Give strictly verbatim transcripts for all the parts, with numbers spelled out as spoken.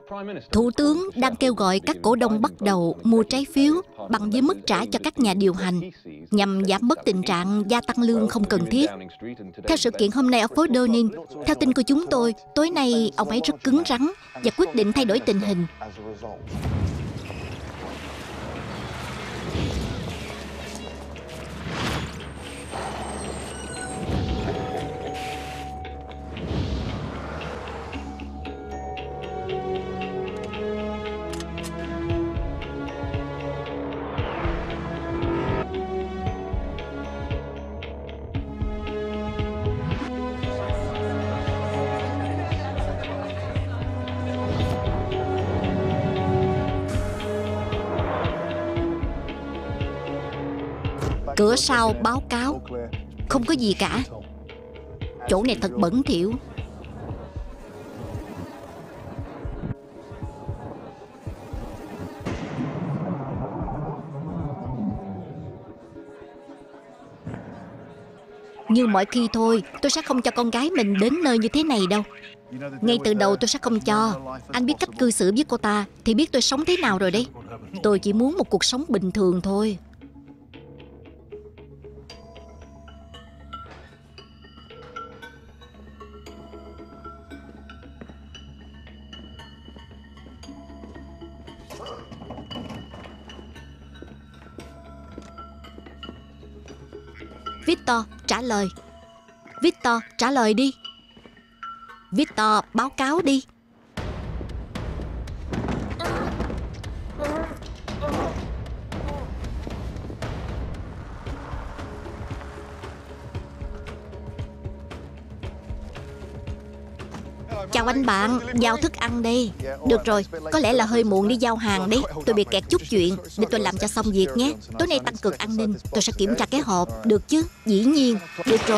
Thủ tướng đang kêu gọi các cổ đông bắt đầu mua trái phiếu bằng với mức trả cho các nhà điều hành nhằm giảm bớt tình trạng gia tăng lương không cần thiết. Theo sự kiện hôm nay ở phố Downing, theo tin của chúng tôi, tối nay ông ấy rất cứng rắn và quyết định thay đổi tình hình. Cửa sau báo cáo không có gì cả. Chỗ này thật bẩn thỉu. Như mọi khi thôi, tôi sẽ không cho con gái mình đến nơi như thế này đâu. Ngay từ đầu tôi sẽ không cho. Anh biết cách cư xử với cô ta thì biết tôi sống thế nào rồi đấy. Tôi chỉ muốn một cuộc sống bình thường thôi. Victor, trả lời. Victor, trả lời đi. Victor, báo cáo đi. Chào anh bạn, giao thức ăn đây. Được rồi, có lẽ là hơi muộn đi giao hàng đấy. Tôi bị kẹt chút chuyện, để tôi làm cho xong việc nhé. Tối nay tăng cường an ninh, tôi sẽ kiểm tra cái hộp. Được chứ? Dĩ nhiên. Được rồi.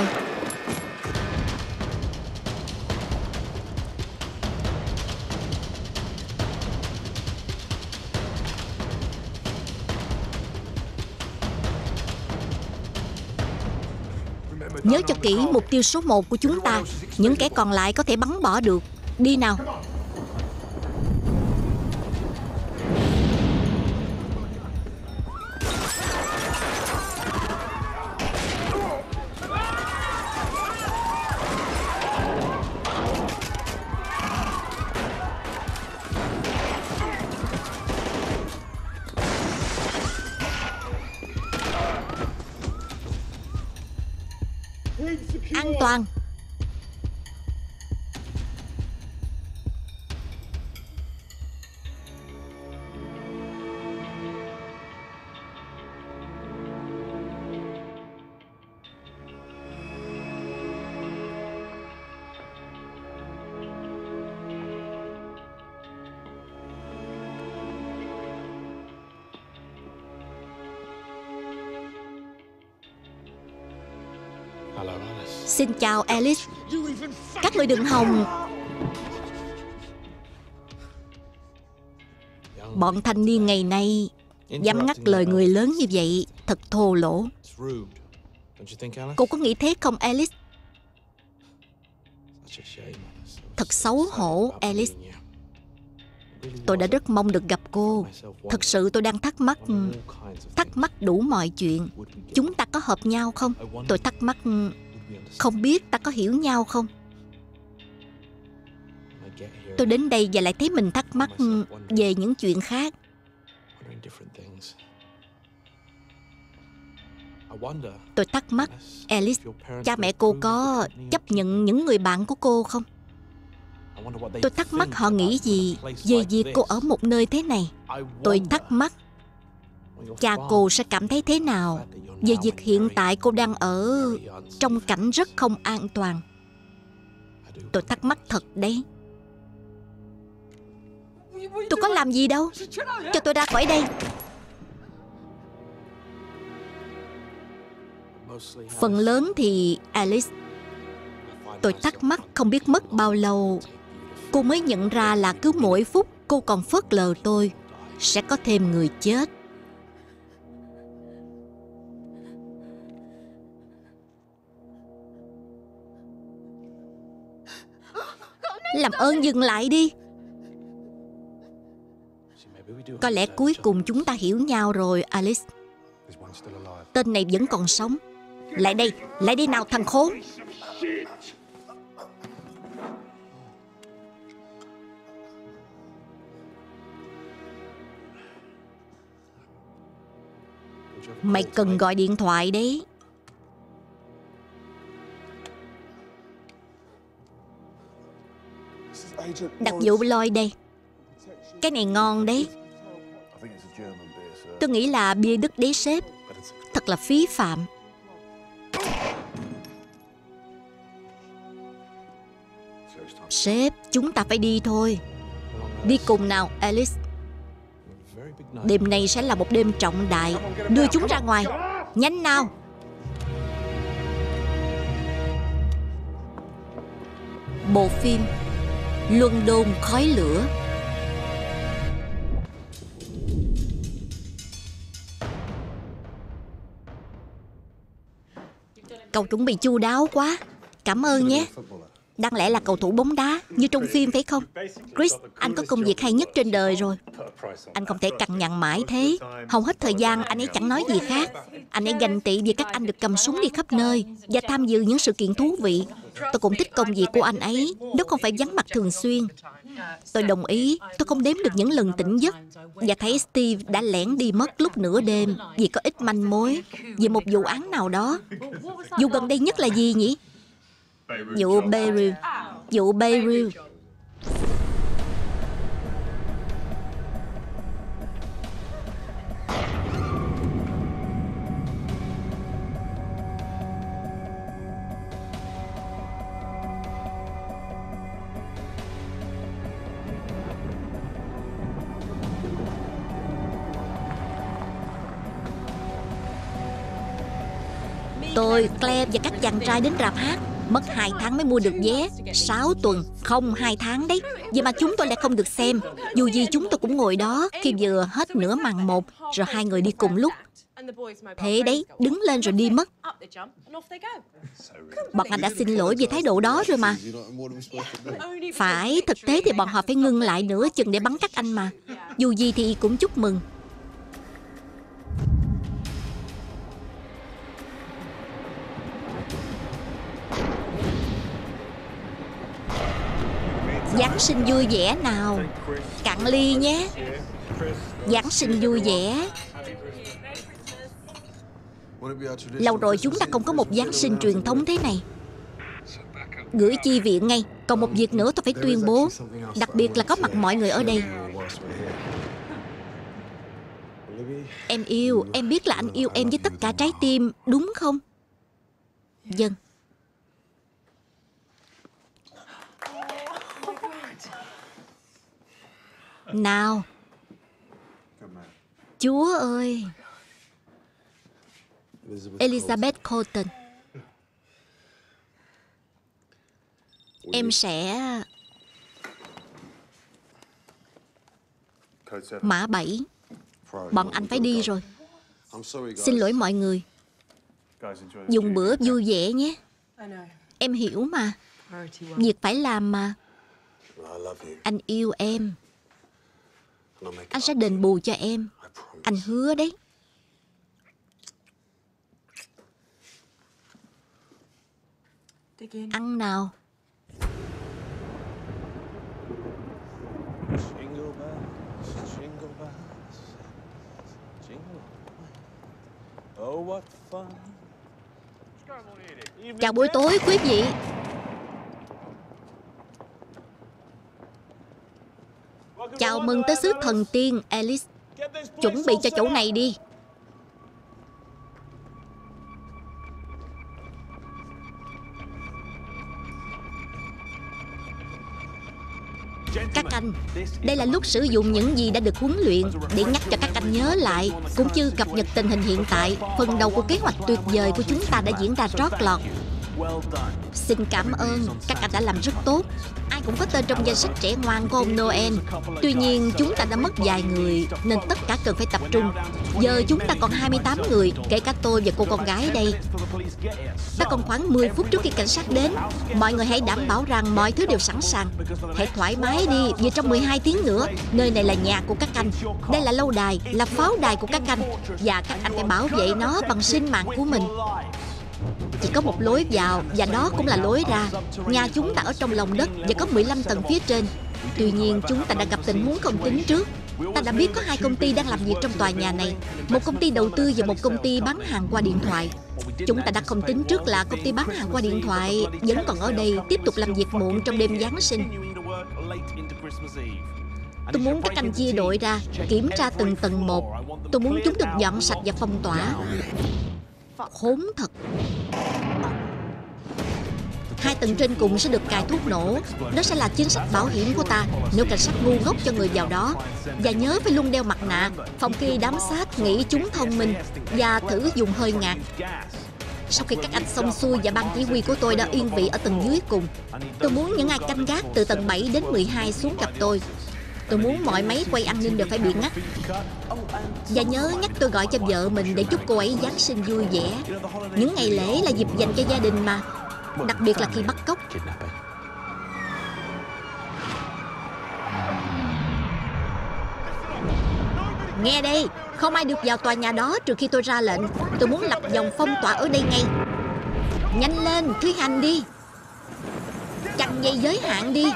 Nhớ cho kỹ mục tiêu số một của chúng ta. Những kẻ còn lại có thể bắn bỏ được. Đi nào. An toàn. Xin chào Alice. Các người đừng hòng. Bọn thanh niên ngày nay dám ngắt lời người lớn như vậy, thật thô lỗ. Cô có nghĩ thế không Alice? Thật xấu hổ Alice. Tôi đã rất mong được gặp cô. Thật sự tôi đang thắc mắc Thắc mắc đủ mọi chuyện. Chúng ta có hợp nhau không? Tôi thắc mắc không biết ta có hiểu nhau không? Tôi đến đây và lại thấy mình thắc mắc về những chuyện khác. Tôi thắc mắc, Alice, cha mẹ cô có chấp nhận những người bạn của cô không? Tôi thắc mắc họ nghĩ gì về việc cô ở một nơi thế này. Tôi thắc mắc cha cô sẽ cảm thấy thế nào về việc hiện tại cô đang ở trong cảnh rất không an toàn. Tôi thắc mắc thật đấy. Tôi có làm gì đâu. Cho tôi ra khỏi đây. Phần lớn thì Alice. Tôi thắc mắc không biết mất bao lâu cô mới nhận ra là cứ mỗi phút cô còn phớt lờ tôi sẽ có thêm người chết. Làm ơn dừng lại đi. Có lẽ cuối cùng chúng ta hiểu nhau rồi, Alice. Tên này vẫn còn sống. Lại đây, lại đây nào thằng khốn. Mày cần gọi điện thoại đấy. Đặc vụ Lloyd đây. Cái này ngon đấy. Tôi nghĩ là bia Đức đấy sếp. Thật là phí phạm. Sếp, chúng ta phải đi thôi. Đi cùng nào, Alice. Đêm nay sẽ là một đêm trọng đại. Đưa chúng ra ngoài. Nhanh nào. Bộ phim London khói lửa. Cậu chuẩn bị chu đáo quá. Cảm ơn nhé. Đáng lẽ là cầu thủ bóng đá như trong phim phải không? Chris, anh có công việc hay nhất trên đời rồi. Anh không thể cằn nhằn mãi thế. Hầu hết thời gian anh ấy chẳng nói gì khác. Anh ấy ganh tị vì các anh được cầm súng đi khắp nơi và tham dự những sự kiện thú vị. Tôi cũng thích công việc của anh ấy. Nếu không phải vắng mặt thường xuyên. Tôi đồng ý. Tôi không đếm được những lần tỉnh giấc và thấy Steve đã lẻn đi mất lúc nửa đêm vì có ít manh mối về một vụ án nào đó. Vụ gần đây nhất là gì nhỉ? Vụ Beirut. Vụ Beirut. Tôi, Claire và các chàng trai đến rạp hát. Mất hai tháng mới mua được vé. Sáu tuần, không hai tháng đấy. Vậy mà chúng tôi lại không được xem. Dù gì chúng tôi cũng ngồi đó khi vừa hết nửa màn một. Rồi hai người đi cùng lúc. Thế đấy, đứng lên rồi đi mất. Bọn anh đã xin lỗi về thái độ đó rồi mà. Phải, thực tế thì bọn họ phải ngưng lại nửa chừng để bắn các anh mà. Dù gì thì cũng chúc mừng. Giáng sinh vui vẻ nào. Cạn ly nhé. Giáng sinh vui vẻ. Lâu rồi chúng ta không có một Giáng sinh truyền thống thế này. Gửi chi viện ngay. Còn một việc nữa tôi phải tuyên bố. Đặc biệt là có mặt mọi người ở đây. Em yêu. Em biết là anh yêu em với tất cả trái tim, đúng không? Vâng. Nào. Chúa ơi. Elizabeth Colton. Em sẽ... Mã bảy. Bọn anh phải đi rồi. Xin lỗi mọi người. Dùng bữa vui vẻ nhé. Em hiểu mà. Việc phải làm mà. Anh yêu em. Anh sẽ đền bù cho em. Anh hứa đấy. Ăn nào. Chào buổi tối quý vị. Chào mừng tới xứ thần tiên, Alice. Chuẩn bị cho chỗ này đi. Các anh, đây là lúc sử dụng những gì đã được huấn luyện để nhắc cho các anh nhớ lại, cũng như cập nhật tình hình hiện tại. Phần đầu của kế hoạch tuyệt vời của chúng ta đã diễn ra trót lọt. Xin cảm ơn, các anh đã làm rất tốt. Ai cũng có tên trong danh sách trẻ ngoan của ông Noel. Tuy nhiên chúng ta đã mất vài người, nên tất cả cần phải tập trung. Giờ chúng ta còn hai mươi tám người, kể cả tôi và cô con gái đây. Ta còn khoảng mười phút trước khi cảnh sát đến. Mọi người hãy đảm bảo rằng mọi thứ đều sẵn sàng. Hãy thoải mái đi, vì trong mười hai tiếng nữa, nơi này là nhà của các anh. Đây là lâu đài, là pháo đài của các anh. Và các anh phải bảo vệ nó bằng sinh mạng của mình. Chỉ có một lối vào, và đó cũng là lối ra. Nhà chúng ta ở trong lòng đất và có mười lăm tầng phía trên. Tuy nhiên chúng ta đã gặp tình huống không tính trước. Ta đã biết có hai công ty đang làm việc trong tòa nhà này. Một công ty đầu tư và một công ty bán hàng qua điện thoại. Chúng ta đã không tính trước là công ty bán hàng qua điện thoại vẫn còn ở đây, tiếp tục làm việc muộn trong đêm Giáng sinh. Tôi muốn các anh chia đội ra, kiểm tra từng tầng một. Tôi muốn chúng được dọn sạch và phong tỏa. Khốn thật. Hai tầng trên cùng sẽ được cài thuốc nổ. Đó sẽ là chính sách bảo hiểm của ta nếu cảnh sát ngu ngốc cho người vào đó. Và nhớ phải luôn đeo mặt nạ, phòng khi đám sát nghĩ chúng thông minh, và thử dùng hơi ngạt. Sau khi các anh xong xuôi và ban chỉ huy của tôi đã yên vị ở tầng dưới cùng, tôi muốn những ai canh gác từ tầng bảy đến mười hai xuống gặp tôi. Tôi muốn mọi máy quay an ninh đều phải bị ngắt. Và nhớ nhắc tôi gọi cho vợ mình để chúc cô ấy Giáng sinh vui vẻ. Những ngày lễ là dịp dành cho gia đình mà, đặc biệt là khi bắt cóc. Nghe đây, không ai được vào tòa nhà đó trừ khi tôi ra lệnh. Tôi muốn lập vòng phong tỏa ở đây ngay. Nhanh lên, thi hành đi. Chặn dây giới hạn đi.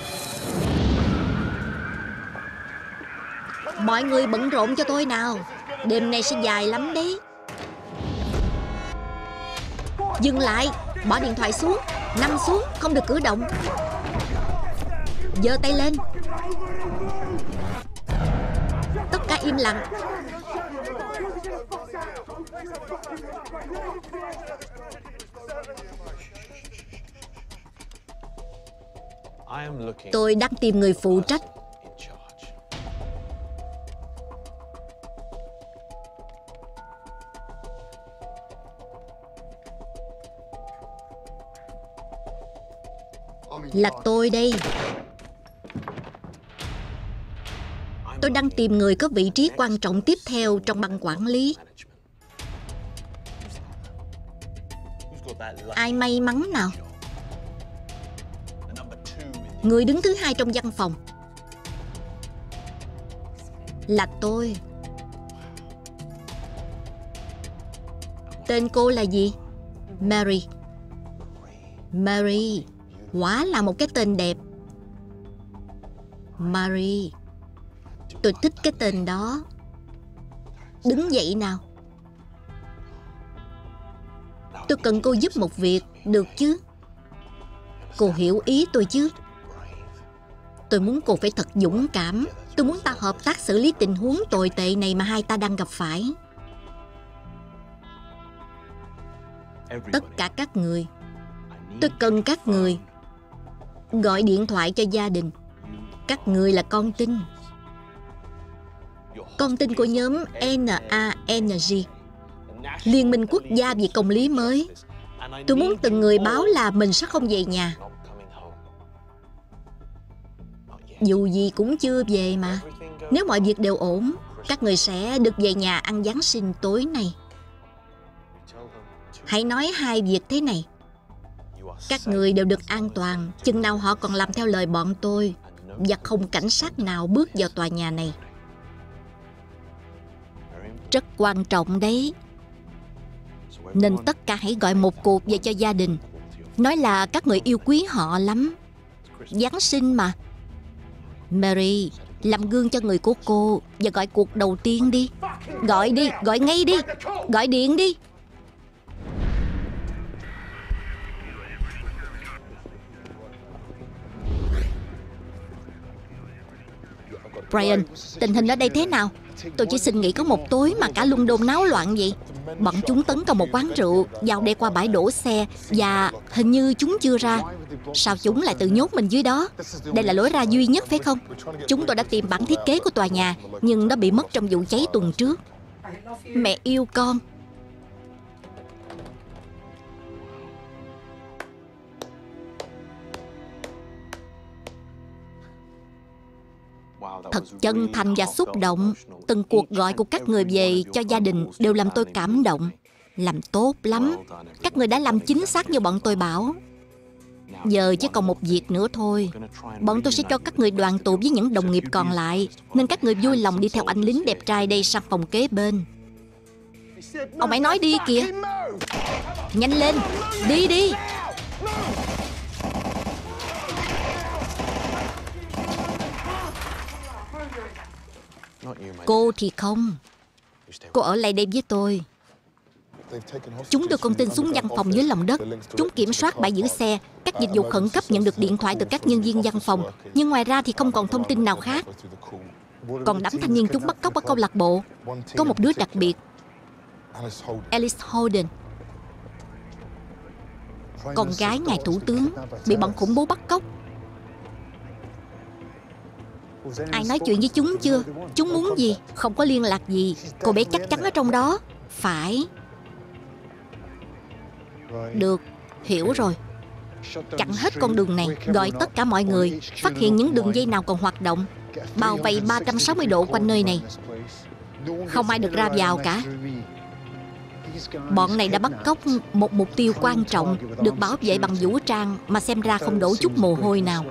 Mọi người bận rộn cho tôi nào. Đêm nay sẽ dài lắm đấy. Dừng lại, bỏ điện thoại xuống, nằm xuống, không được cử động. Giơ tay lên. Tất cả im lặng. Tôi đang tìm người phụ trách. Là tôi đây. Tôi đang tìm người có vị trí quan trọng tiếp theo trong ban quản lý. Ai may mắn nào? Người đứng thứ hai trong văn phòng. Là tôi. Tên cô là gì? Mary. Mary. Quả là một cái tên đẹp. Mary. Tôi thích cái tên đó. Đứng dậy nào. Tôi cần cô giúp một việc, được chứ? Cô hiểu ý tôi chứ? Tôi muốn cô phải thật dũng cảm. Tôi muốn ta hợp tác xử lý tình huống tồi tệ này mà hai ta đang gặp phải. Tất cả các người. Tôi cần các người. Gọi điện thoại cho gia đình. Các người là con tin. Con tin của nhóm N A N G, Liên minh quốc gia vì công lý mới. Tôi muốn từng người báo là mình sẽ không về nhà. Dù gì cũng chưa về mà. Nếu mọi việc đều ổn, các người sẽ được về nhà ăn Giáng sinh tối nay. Hãy nói hai việc thế này. Các người đều được an toàn chừng nào họ còn làm theo lời bọn tôi, và không cảnh sát nào bước vào tòa nhà này. Rất quan trọng đấy. Nên tất cả hãy gọi một cuộc về cho gia đình. Nói là các người yêu quý họ lắm. Giáng sinh mà. Mary, làm gương cho người của cô và gọi cuộc đầu tiên đi. Gọi đi, gọi ngay đi. Gọi điện đi. Brian, tình hình ở đây thế nào? Tôi chỉ xin nghỉ có một tối mà cả London náo loạn vậy. Bọn chúng tấn công một quán rượu, vào đây qua bãi đổ xe, và hình như chúng chưa ra. Sao chúng lại tự nhốt mình dưới đó? Đây là lối ra duy nhất phải không? Chúng tôi đã tìm bản thiết kế của tòa nhà, nhưng nó bị mất trong vụ cháy tuần trước. Mẹ yêu con. Thật chân thành và xúc động. Từng cuộc gọi của các người về cho gia đình đều làm tôi cảm động. Làm tốt lắm. Các người đã làm chính xác như bọn tôi bảo. Giờ chỉ còn một việc nữa thôi. Bọn tôi sẽ cho các người đoàn tụ với những đồng nghiệp còn lại, nên các người vui lòng đi theo anh lính đẹp trai đây sang phòng kế bên. Ông ấy nói đi kìa. Nhanh lên, đi đi. Cô thì không. Cô ở lại đây với tôi. Chúng đưa con tin xuống văn phòng dưới lòng đất. Chúng kiểm soát bãi giữ xe. Các dịch vụ khẩn cấp nhận được điện thoại từ các nhân viên văn phòng. Nhưng ngoài ra thì không còn thông tin nào khác. Còn đám thanh niên chúng bắt cóc ở câu lạc bộ, có một đứa đặc biệt, Alice Holden, con gái ngài thủ tướng, bị bọn khủng bố bắt cóc. Ai nói chuyện với chúng chưa? Chúng muốn gì? Không có liên lạc gì. Cô bé chắc chắn ở trong đó. Phải. Được, hiểu rồi. Chặn hết con đường này, gọi tất cả mọi người, phát hiện những đường dây nào còn hoạt động, bao vây ba trăm sáu mươi độ quanh nơi này. Không ai được ra vào cả. Bọn này đã bắt cóc một mục tiêu quan trọng, được bảo vệ bằng vũ trang mà xem ra không đổ chút mồ hôi nào.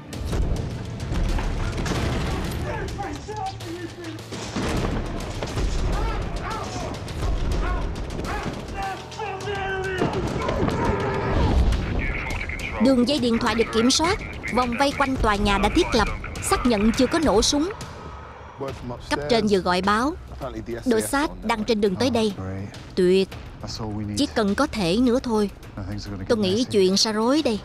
Đường dây điện thoại được kiểm soát. Vòng vây quanh tòa nhà đã thiết lập. Xác nhận chưa có nổ súng. Cấp trên vừa gọi báo, đội sát đang trên đường tới đây. Tuyệt. Chỉ cần có thể nữa thôi. Tôi nghĩ chuyện sẽ rối đây.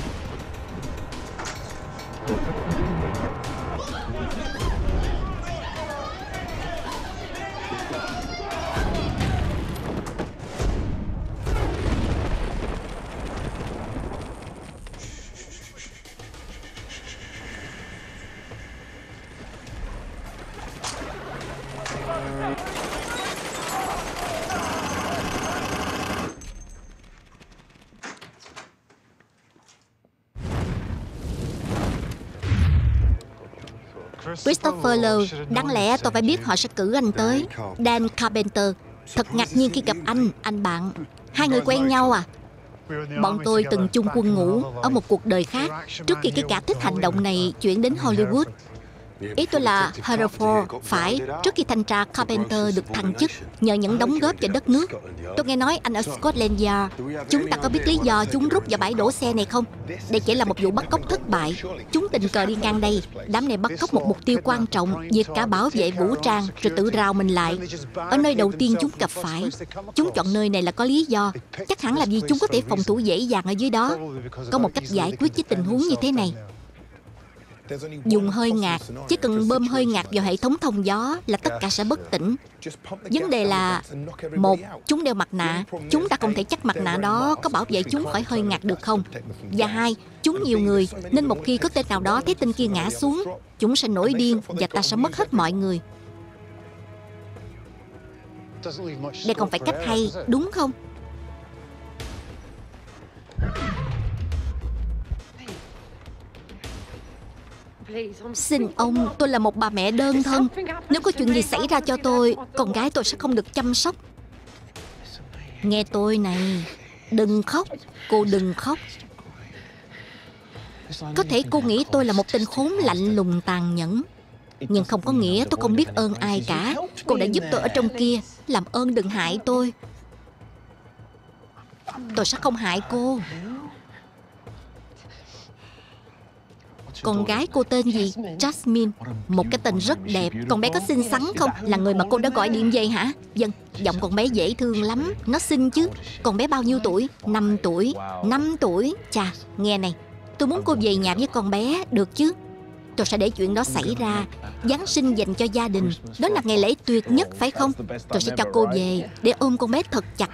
Christopher Lowe, đáng lẽ tôi phải biết họ sẽ cử anh tới. Dan Carpenter, thật ngạc nhiên khi gặp anh, anh bạn. Hai người quen nhau à? Bọn tôi từng chung quân ngũ ở một cuộc đời khác, trước khi cái kẻ thích hành động này chuyển đến Hollywood. Ý tôi là Hereford, phải, trước khi thanh tra Carpenter được thăng chức nhờ những đóng góp cho đất nước. Tôi nghe nói anh ở Scotland Yard. Chúng ta có biết lý do chúng rút vào bãi đổ xe này không? Đây chỉ là một vụ bắt cóc thất bại. Chúng tình cờ đi ngang đây. Đám này bắt cóc một mục tiêu quan trọng, diệt cả bảo vệ vũ trang, rồi tự rào mình lại. Ở nơi đầu tiên chúng gặp phải. Chúng chọn nơi này là có lý do. Chắc hẳn là vì chúng có thể phòng thủ dễ dàng ở dưới đó. Có một cách giải quyết với tình huống như thế này. Dùng hơi ngạt, chỉ cần bơm hơi ngạt vào hệ thống thông gió là tất cả sẽ bất tỉnh. Vấn đề là, một, chúng đeo mặt nạ. Chúng ta không thể chắc mặt nạ đó có bảo vệ chúng khỏi hơi ngạt được không. Và hai, chúng nhiều người, nên một khi có tên nào đó thấy tên kia ngã xuống, chúng sẽ nổi điên và ta sẽ mất hết mọi người. Đây không phải cách hay, đúng không? Xin ông, tôi là một bà mẹ đơn thân. Nếu có chuyện gì xảy ra cho tôi, con gái tôi sẽ không được chăm sóc. Nghe tôi này, đừng khóc, cô đừng khóc. Có thể cô nghĩ tôi là một tên khốn lạnh lùng tàn nhẫn, nhưng không có nghĩa tôi không biết ơn ai cả. Cô đã giúp tôi ở trong kia, làm ơn đừng hại tôi. Tôi sẽ không hại cô. Con gái cô tên gì? Jasmine. Một cái tên rất đẹp. Con bé có xinh xắn không? Là người mà cô đã gọi điện về hả? Vâng, giọng con bé dễ thương lắm. Nó xinh chứ. Con bé bao nhiêu tuổi? Năm tuổi. Năm tuổi. Chà, nghe này, tôi muốn cô về nhà với con bé, được chứ? Tôi sẽ để chuyện đó xảy ra. Giáng sinh dành cho gia đình, đó là ngày lễ tuyệt nhất phải không? Tôi sẽ cho cô về để ôm con bé thật chặt.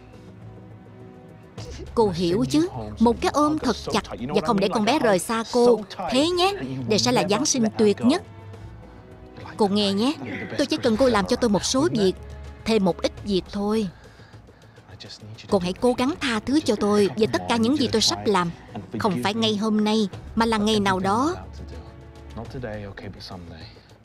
Cô hiểu chứ? Một cái ôm thật chặt và không để con bé rời xa cô. Thế nhé, đây sẽ là Giáng sinh tuyệt nhất. Cô nghe nhé, tôi chỉ cần cô làm cho tôi một số việc, thêm một ít việc thôi. Cô hãy cố gắng tha thứ cho tôi về tất cả những gì tôi sắp làm. Không phải ngay hôm nay, mà là ngày nào đó.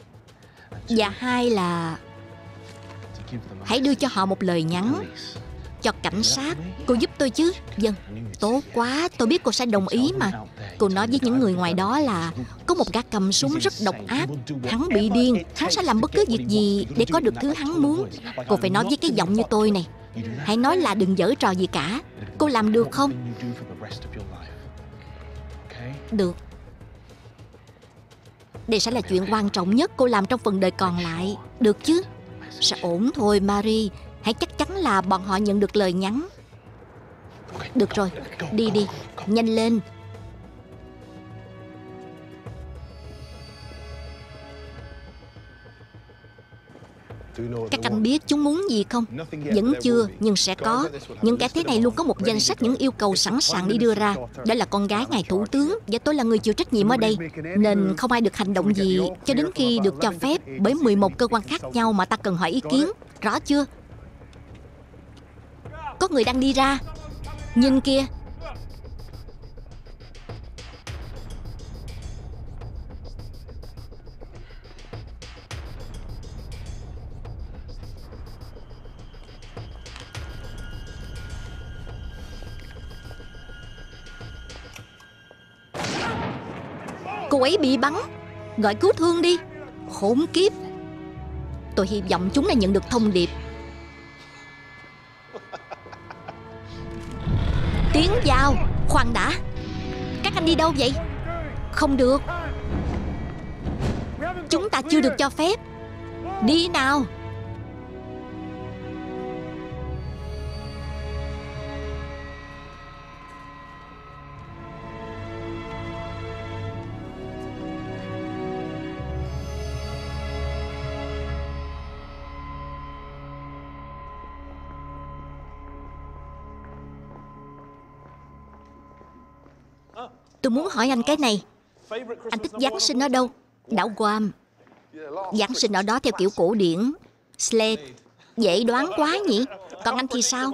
Và hai là hãy đưa cho họ một lời nhắn. cho cảnh sát. Cô giúp tôi chứ? Vâng, tốt quá, tôi biết cô sẽ đồng ý mà. Cô nói với những người ngoài đó là có một gã cầm súng rất độc ác. Hắn bị điên, hắn sẽ làm bất cứ việc gì để có được thứ hắn muốn. Cô phải nói với cái giọng như tôi này. Hãy nói là đừng giở trò gì cả. Cô làm được không? Được. Đây sẽ là chuyện quan trọng nhất cô làm trong phần đời còn lại. Được chứ? Sẽ ổn thôi Marie. Hãy chắc chắn là bọn họ nhận được lời nhắn. Được rồi, đi đi, nhanh lên. Các anh biết chúng muốn gì không? Vẫn chưa, nhưng sẽ có. Những kẻ thế này luôn có một danh sách những yêu cầu sẵn sàng đi đưa ra. Đó là con gái ngài thủ tướng, và tôi là người chịu trách nhiệm ở đây. Nên không ai được hành động gì cho đến khi được cho phép bởi mười một cơ quan khác nhau mà ta cần hỏi ý kiến. Rõ chưa? Có người đang đi ra. Nhìn kìa. Cô ấy bị bắn. Gọi cứu thương đi. Khốn kiếp. Tôi hy vọng chúng đã nhận được thông điệp. Tiến vào. Khoan đã. Các anh đi đâu vậy? Không được. Chúng ta chưa được cho phép. Đi nào. Tôi muốn hỏi anh cái này. Anh thích Giáng sinh ở đâu? Đảo Guam. Giáng sinh ở đó theo kiểu cổ điển. Slade. Dễ đoán quá nhỉ? Còn anh thì sao?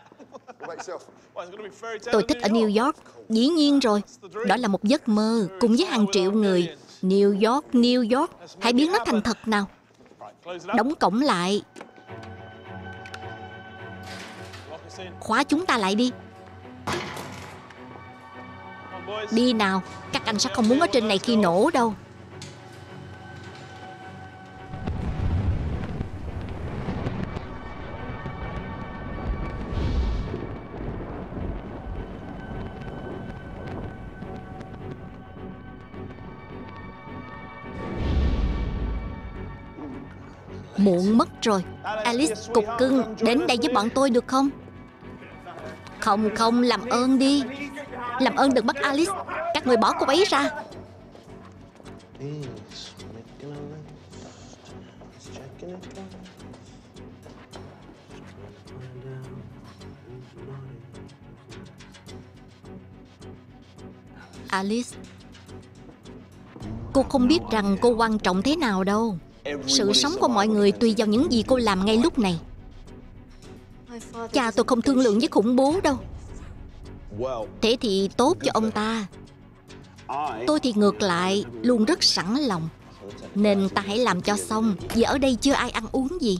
Tôi thích ở New York. Dĩ nhiên rồi. Đó là một giấc mơ cùng với hàng triệu người. New York, New York. Hãy biến nó thành thật nào. Đóng cổng lại. Khóa chúng ta lại đi. Đi nào. Các anh sẽ không muốn ở trên này khi nổ đâu. Muộn mất rồi. Alice, cục cưng, đến đây với bọn tôi được không? Không không, làm ơn đi. Làm ơn đừng bắt Alice. Các người bỏ cô ấy ra. Alice, cô không biết rằng cô quan trọng thế nào đâu. Sự sống của mọi người tùy vào những gì cô làm ngay lúc này. Cha tôi không thương lượng với khủng bố đâu. Thế thì tốt cho ông ta. Tôi thì ngược lại, luôn rất sẵn lòng. Nên ta hãy làm cho xong. Vì ở đây chưa ai ăn uống gì.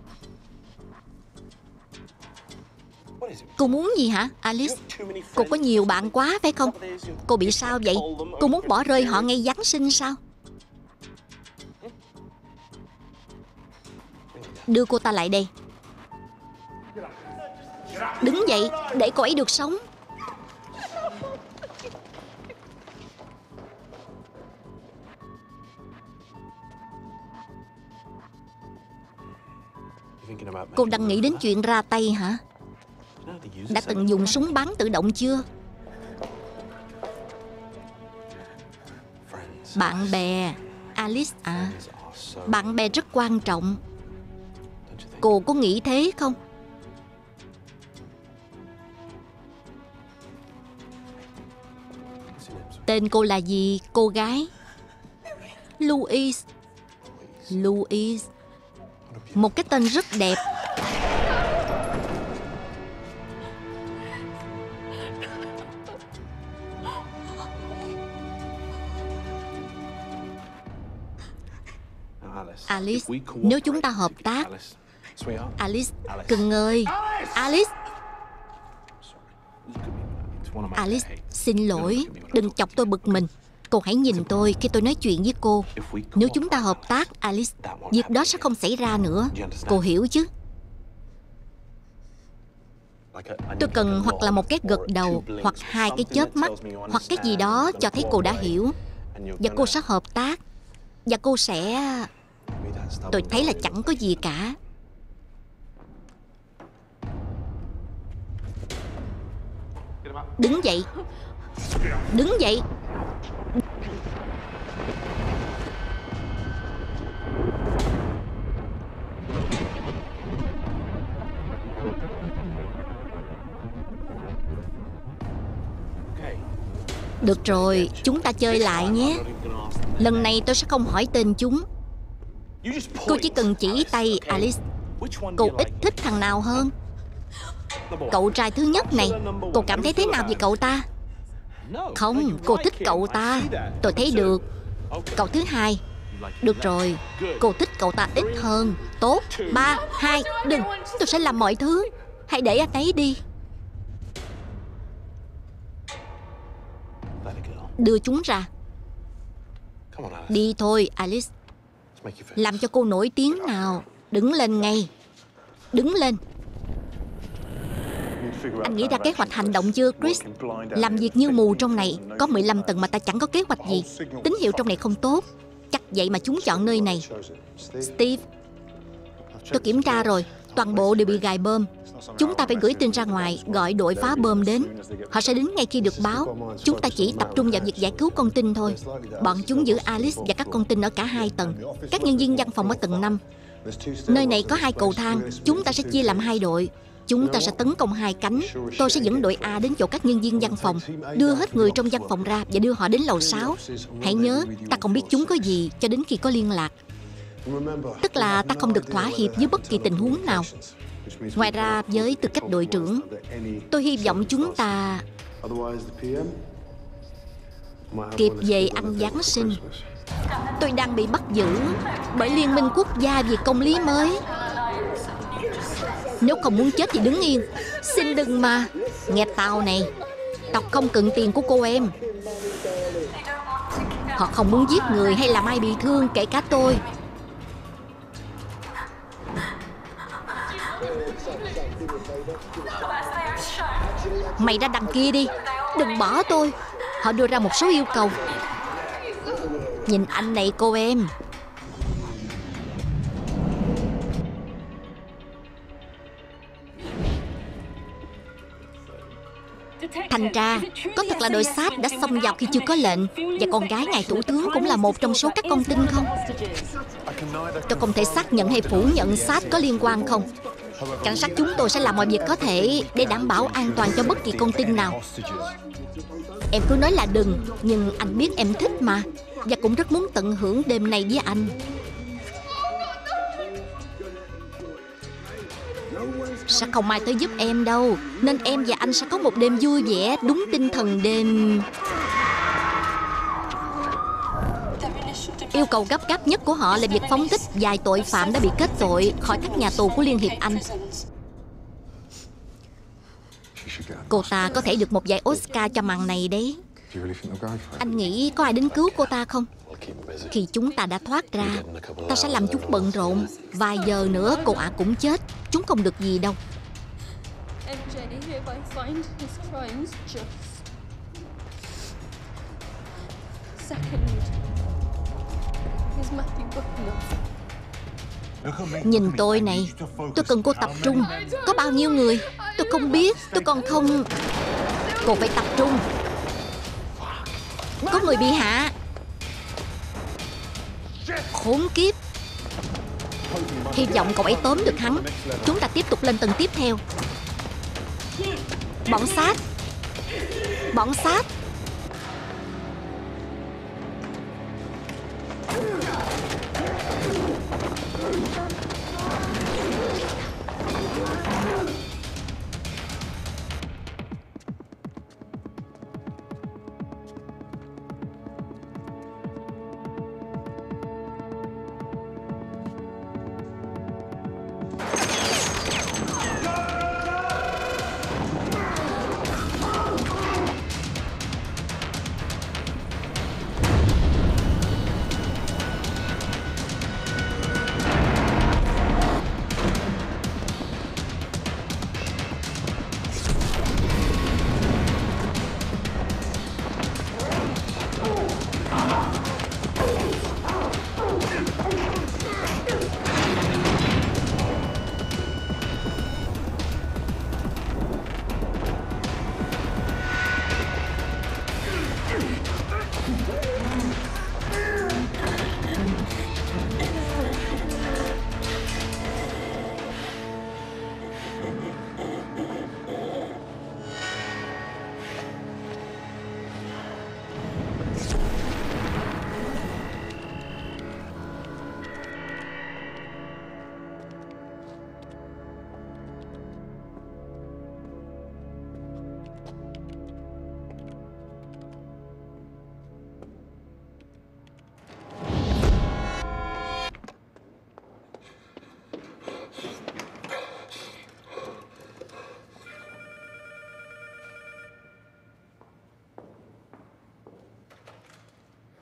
Cô muốn gì hả, Alice? Cô có nhiều bạn quá phải không? Cô bị sao vậy? Cô muốn bỏ rơi họ ngay Giáng sinh sao? Đưa cô ta lại đây. Đứng dậy, để cô ấy được sống. Cô đang nghĩ đến chuyện ra tay hả? Đã từng dùng súng bắn tự động chưa? Bạn bè, Alice à, bạn bè rất quan trọng. Cô có nghĩ thế không? Tên cô là gì, cô gái? Louise. Louise. Một cái tên rất đẹp. Alice, nếu chúng ta hợp tác. Alice, cưng ơi. Alice. Alice, xin lỗi. Đừng chọc tôi bực mình. Cô hãy nhìn tôi khi tôi nói chuyện với cô. Nếu chúng ta hợp tác, Alice, việc đó sẽ không xảy ra nữa. Cô hiểu chứ? Tôi cần hoặc là một cái gật đầu, hoặc hai cái chớp mắt, hoặc cái gì đó cho thấy cô đã hiểu. Và cô sẽ hợp tác. Và cô sẽ... Tôi thấy là chẳng có gì cả. Đứng dậy. Đứng dậy. Được rồi, chúng ta chơi lại nhé. Lần này tôi sẽ không hỏi tên chúng. Cô chỉ cần chỉ tay, Alice. Cô ít thích thằng nào hơn? Cậu trai thứ nhất này, cô cảm thấy thế nào về cậu ta? Không, cô thích cậu ta. Tôi thấy được. Cậu thứ hai. Được rồi, cô thích cậu ta ít hơn. Tốt. Ba, hai, đừng. Tôi sẽ làm mọi thứ. Hãy để anh ấy đi. Đưa chúng ra. Đi thôi, Alice. Làm cho cô nổi tiếng nào. Đứng lên ngay. Đứng lên. Anh nghĩ ra kế hoạch hành động chưa, Chris? Làm việc như mù trong này. Có mười lăm tầng mà ta chẳng có kế hoạch gì. Tín hiệu trong này không tốt. Chắc vậy mà chúng chọn nơi này. Steve, tôi kiểm tra rồi. Toàn bộ đều bị gài bom. Chúng ta phải gửi tin ra ngoài, gọi đội phá bom đến. Họ sẽ đến ngay khi được báo. Chúng ta chỉ tập trung vào việc giải cứu con tin thôi. Bọn chúng giữ Alice và các con tin ở cả hai tầng. Các nhân viên văn phòng ở tầng năm. Nơi này có hai cầu thang. Chúng ta sẽ chia làm hai đội. Chúng ta sẽ tấn công hai cánh. Tôi sẽ dẫn đội A đến chỗ các nhân viên văn phòng, đưa hết người trong văn phòng ra và đưa họ đến lầu sáu. Hãy nhớ, ta không biết chúng có gì cho đến khi có liên lạc. Tức là ta không được thỏa hiệp với bất kỳ tình huống nào. Ngoài ra, với tư cách đội trưởng, tôi hy vọng chúng ta kịp về ăn Giáng sinh. Tôi đang bị bắt giữ bởi Liên minh Quốc gia vì công lý mới. Nếu không muốn chết thì đứng yên. Xin đừng mà. Nghe tao này, tao không cần tiền của cô em. Họ không muốn giết người hay làm ai bị thương, kể cả tôi. Mày ra đằng kia đi. Đừng bỏ tôi. Họ đưa ra một số yêu cầu. Nhìn anh này cô em. Thành ra, có thật là đội sát đã xông vào khi chưa có lệnh, và con gái ngài thủ tướng cũng là một trong số các con tin không? Tôi không thể xác nhận hay phủ nhận sát có liên quan không. Cảnh sát chúng tôi sẽ làm mọi việc có thể để đảm bảo an toàn cho bất kỳ con tin nào. Em cứ nói là đừng, nhưng anh biết em thích mà, và cũng rất muốn tận hưởng đêm này với anh. Sẽ không ai tới giúp em đâu, nên em và anh sẽ có một đêm vui vẻ, đúng tinh thần đêm. Yêu cầu gấp gáp nhất của họ là việc phóng thích vài tội phạm đã bị kết tội khỏi các nhà tù của Liên hiệp Anh. Cô ta có thể được một giải Oscar cho màn này đấy. Anh nghĩ có ai đến cứu cô ta không? Khi chúng ta đã thoát ra, ta sẽ làm chúng bận rộn. Vài giờ nữa cô ả cũng chết. Chúng không được gì đâu. Nhìn tôi này, tôi cần cô tập trung. Có bao nhiêu người? Tôi không biết, tôi còn không... Cô phải tập trung. Có người bị hạ. Khốn kiếp. Hy vọng cậu ấy tóm được hắn. Chúng ta tiếp tục lên tầng tiếp theo. Bọn sát. Bọn sát.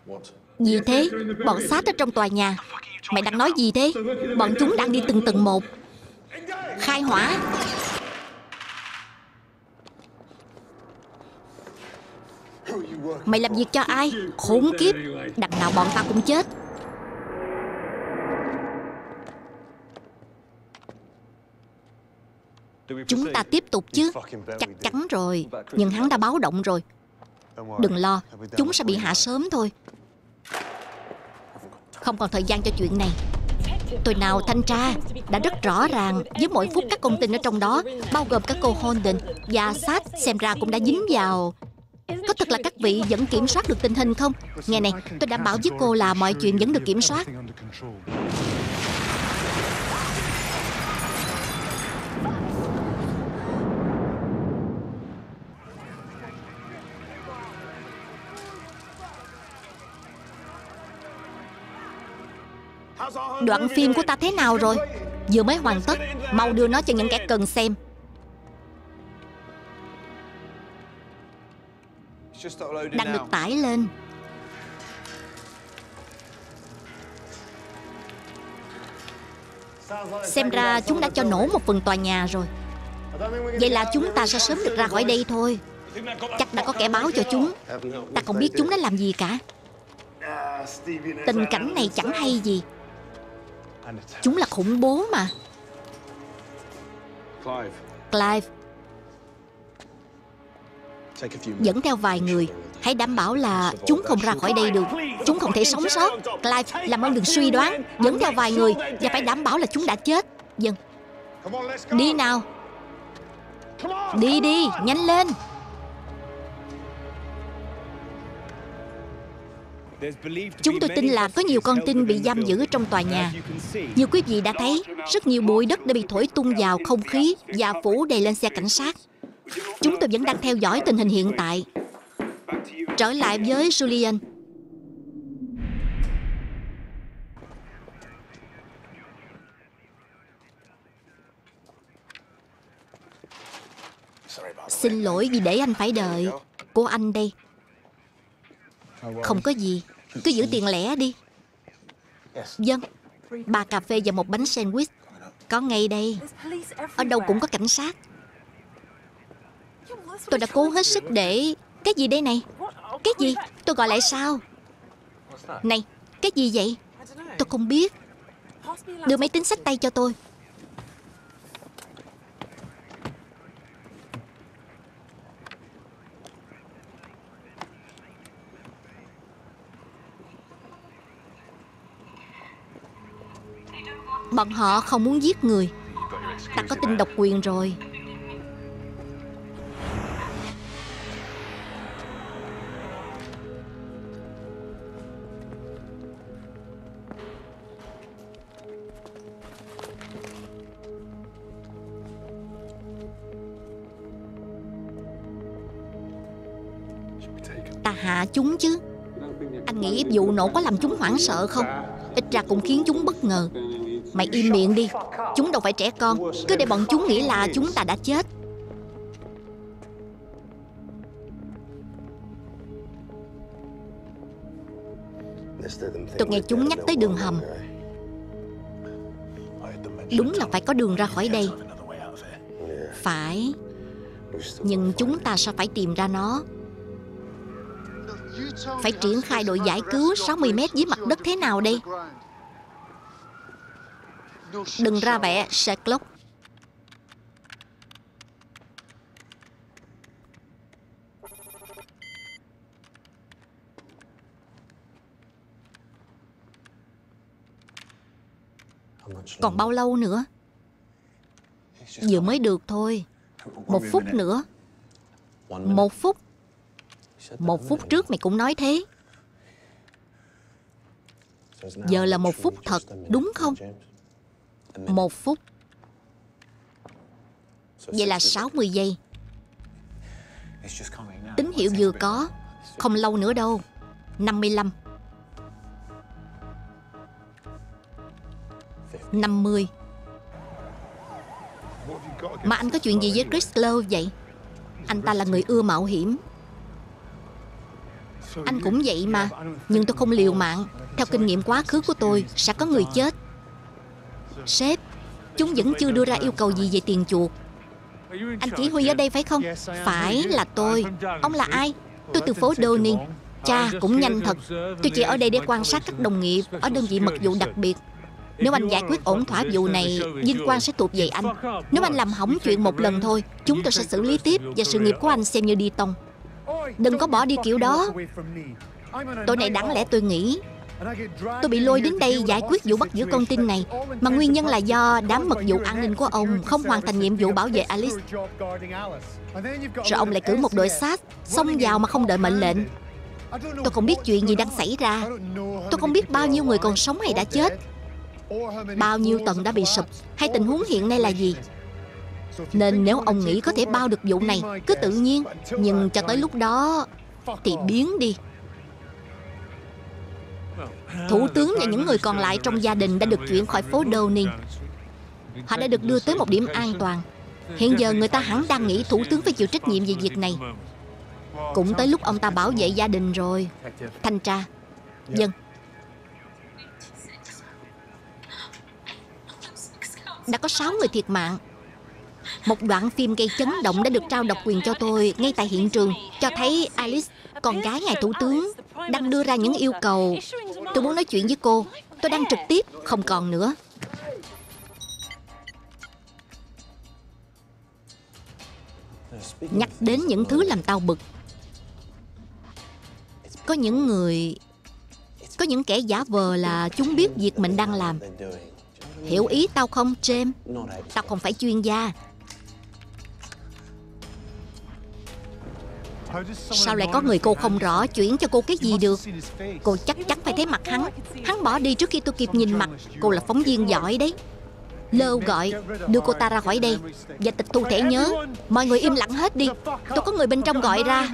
Gì thế? Bọn sát ở trong tòa nhà. Mày đang nói gì thế? Bọn chúng đang đi từng tầng một. Khai hỏa. Mày làm việc cho ai? Khốn kiếp. Đằng nào bọn ta cũng chết. Chúng ta tiếp tục chứ? Chắc chắn rồi. Nhưng hắn đã báo động rồi. Đừng lo, chúng sẽ bị hạ sớm thôi. Không còn thời gian cho chuyện này. Tôi nào thanh tra đã rất rõ ràng với mỗi phút các con tin ở trong đó, bao gồm các cô Holden và Sát, xem ra cũng đã dính vào. Có thật là các vị vẫn kiểm soát được tình hình không? Nghe này, tôi đảm bảo với cô là mọi chuyện vẫn được kiểm soát. Đoạn phim của ta thế nào rồi? Vừa mới hoàn tất. Mau đưa nó cho những kẻ cần xem. Đang được tải lên. Xem ra chúng đã cho nổ một phần tòa nhà rồi. Vậy là chúng ta sẽ sớm được ra khỏi đây thôi. Chắc đã có kẻ báo cho chúng. Ta không biết chúng đã làm gì cả. Tình cảnh này chẳng hay gì. Chúng là khủng bố mà. Clive, dẫn theo vài người. Hãy đảm bảo là chúng không ra khỏi đây được. Chúng không thể sống sót. Clive, làm ơn đừng suy đoán. Dẫn theo vài người và phải đảm bảo là chúng đã chết. Vâng. Đi nào. Đi đi, nhanh lên. Chúng tôi tin là có nhiều con tin bị giam giữ trong tòa nhà. Như quý vị đã thấy, rất nhiều bụi đất đã bị thổi tung vào không khí và phủ đầy lên xe cảnh sát. Chúng tôi vẫn đang theo dõi tình hình hiện tại. Trở lại với Julian. Xin lỗi vì để anh phải đợi. Cô anh đây. Không có gì. Cứ giữ tiền lẻ đi. Vâng. Ba cà phê và một bánh sandwich. Có ngay đây. Ở đâu cũng có cảnh sát. Tôi đã cố hết sức để... Cái gì đây này? Cái gì? Tôi gọi lại sao? Này, cái gì vậy? Tôi không biết. Đưa máy tính xách tay cho tôi. Bọn họ không muốn giết người. Ta có tin độc quyền rồi. Ta hạ chúng chứ. Anh nghĩ vụ nổ có làm chúng hoảng sợ không? Ít ra cũng khiến chúng bất ngờ. Mày im miệng đi. Chúng đâu phải trẻ con. Cứ để bọn chúng nghĩ là chúng ta đã chết. Tôi nghe chúng nhắc tới đường hầm. Đúng là phải có đường ra khỏi đây. Phải. Nhưng chúng ta sẽ phải tìm ra nó. Phải triển khai đội giải cứu sáu mươi mét dưới mặt đất thế nào đây? Đừng ra vẻ, Sherlock. Còn bao lâu nữa? Vừa mới được thôi. Một phút nữa. Một phút. Một phút trước mày cũng nói thế. Giờ là một phút thật, đúng không? Một phút. Vậy là sáu mươi giây. Tín hiệu vừa có. Không lâu nữa đâu. năm mươi lăm. năm mươi. Mà anh có chuyện gì với Chris Lowe vậy? Anh ta là người ưa mạo hiểm. Anh cũng vậy mà. Nhưng tôi không liều mạng. Theo kinh nghiệm quá khứ của tôi, sẽ có người chết. Sếp, chúng vẫn chưa đưa ra yêu cầu gì về tiền chuộc. Anh chỉ huy ở đây phải không? Phải, là tôi. Ông là ai? Tôi từ phố Downing. Cha, cũng nhanh thật. Tôi chỉ ở đây để quan sát các đồng nghiệp ở đơn vị mật vụ đặc biệt. Nếu anh giải quyết ổn thỏa vụ này, vinh quang sẽ thuộc về anh. Nếu anh làm hỏng chuyện một lần thôi, chúng tôi sẽ xử lý tiếp, và sự nghiệp của anh xem như đi tông. Đừng có bỏ đi kiểu đó. Tối nay đáng lẽ tôi nghĩ tôi bị lôi đến đây giải quyết vụ bắt giữ con tin này, mà nguyên nhân là do đám mật vụ an ninh của ông không hoàn thành nhiệm vụ bảo vệ Alice. Rồi ông lại cử một đội sát xông vào mà không đợi mệnh lệnh. Tôi không biết chuyện gì đang xảy ra. Tôi không biết bao nhiêu người còn sống hay đã chết, bao nhiêu tầng đã bị sụp, hay tình huống hiện nay là gì. Nên nếu ông nghĩ có thể bao được vụ này, cứ tự nhiên. Nhưng cho tới lúc đó thì biến đi. Thủ tướng và những người còn lại trong gia đình đã được chuyển khỏi phố Downing. Họ đã được đưa tới một điểm an toàn. Hiện giờ người ta hẳn đang nghĩ thủ tướng phải chịu trách nhiệm về việc này. Cũng tới lúc ông ta bảo vệ gia đình rồi. Thanh tra. Vâng. Đã có sáu người thiệt mạng. Một đoạn phim gây chấn động đã được trao độc quyền cho tôi ngay tại hiện trường, cho thấy Alice, con gái ngài thủ tướng, đang đưa ra những yêu cầu. Tôi muốn nói chuyện với cô. Tôi đang trực tiếp. Không còn nữa. Nhắc đến những thứ làm tao bực. Có những người, có những kẻ giả vờ là chúng biết việc mình đang làm. Hiểu ý tao không, James? Tao không phải chuyên gia. Sao lại có người cô không rõ chuyển cho cô cái gì được? Cô chắc chắn phải thấy mặt hắn. Hắn bỏ đi trước khi tôi kịp nhìn mặt. Cô là phóng viên giỏi đấy. Lơ gọi, đưa cô ta ra khỏi đây và tịch thu thẻ nhớ. Mọi người im lặng hết đi. Tôi có người bên trong gọi ra.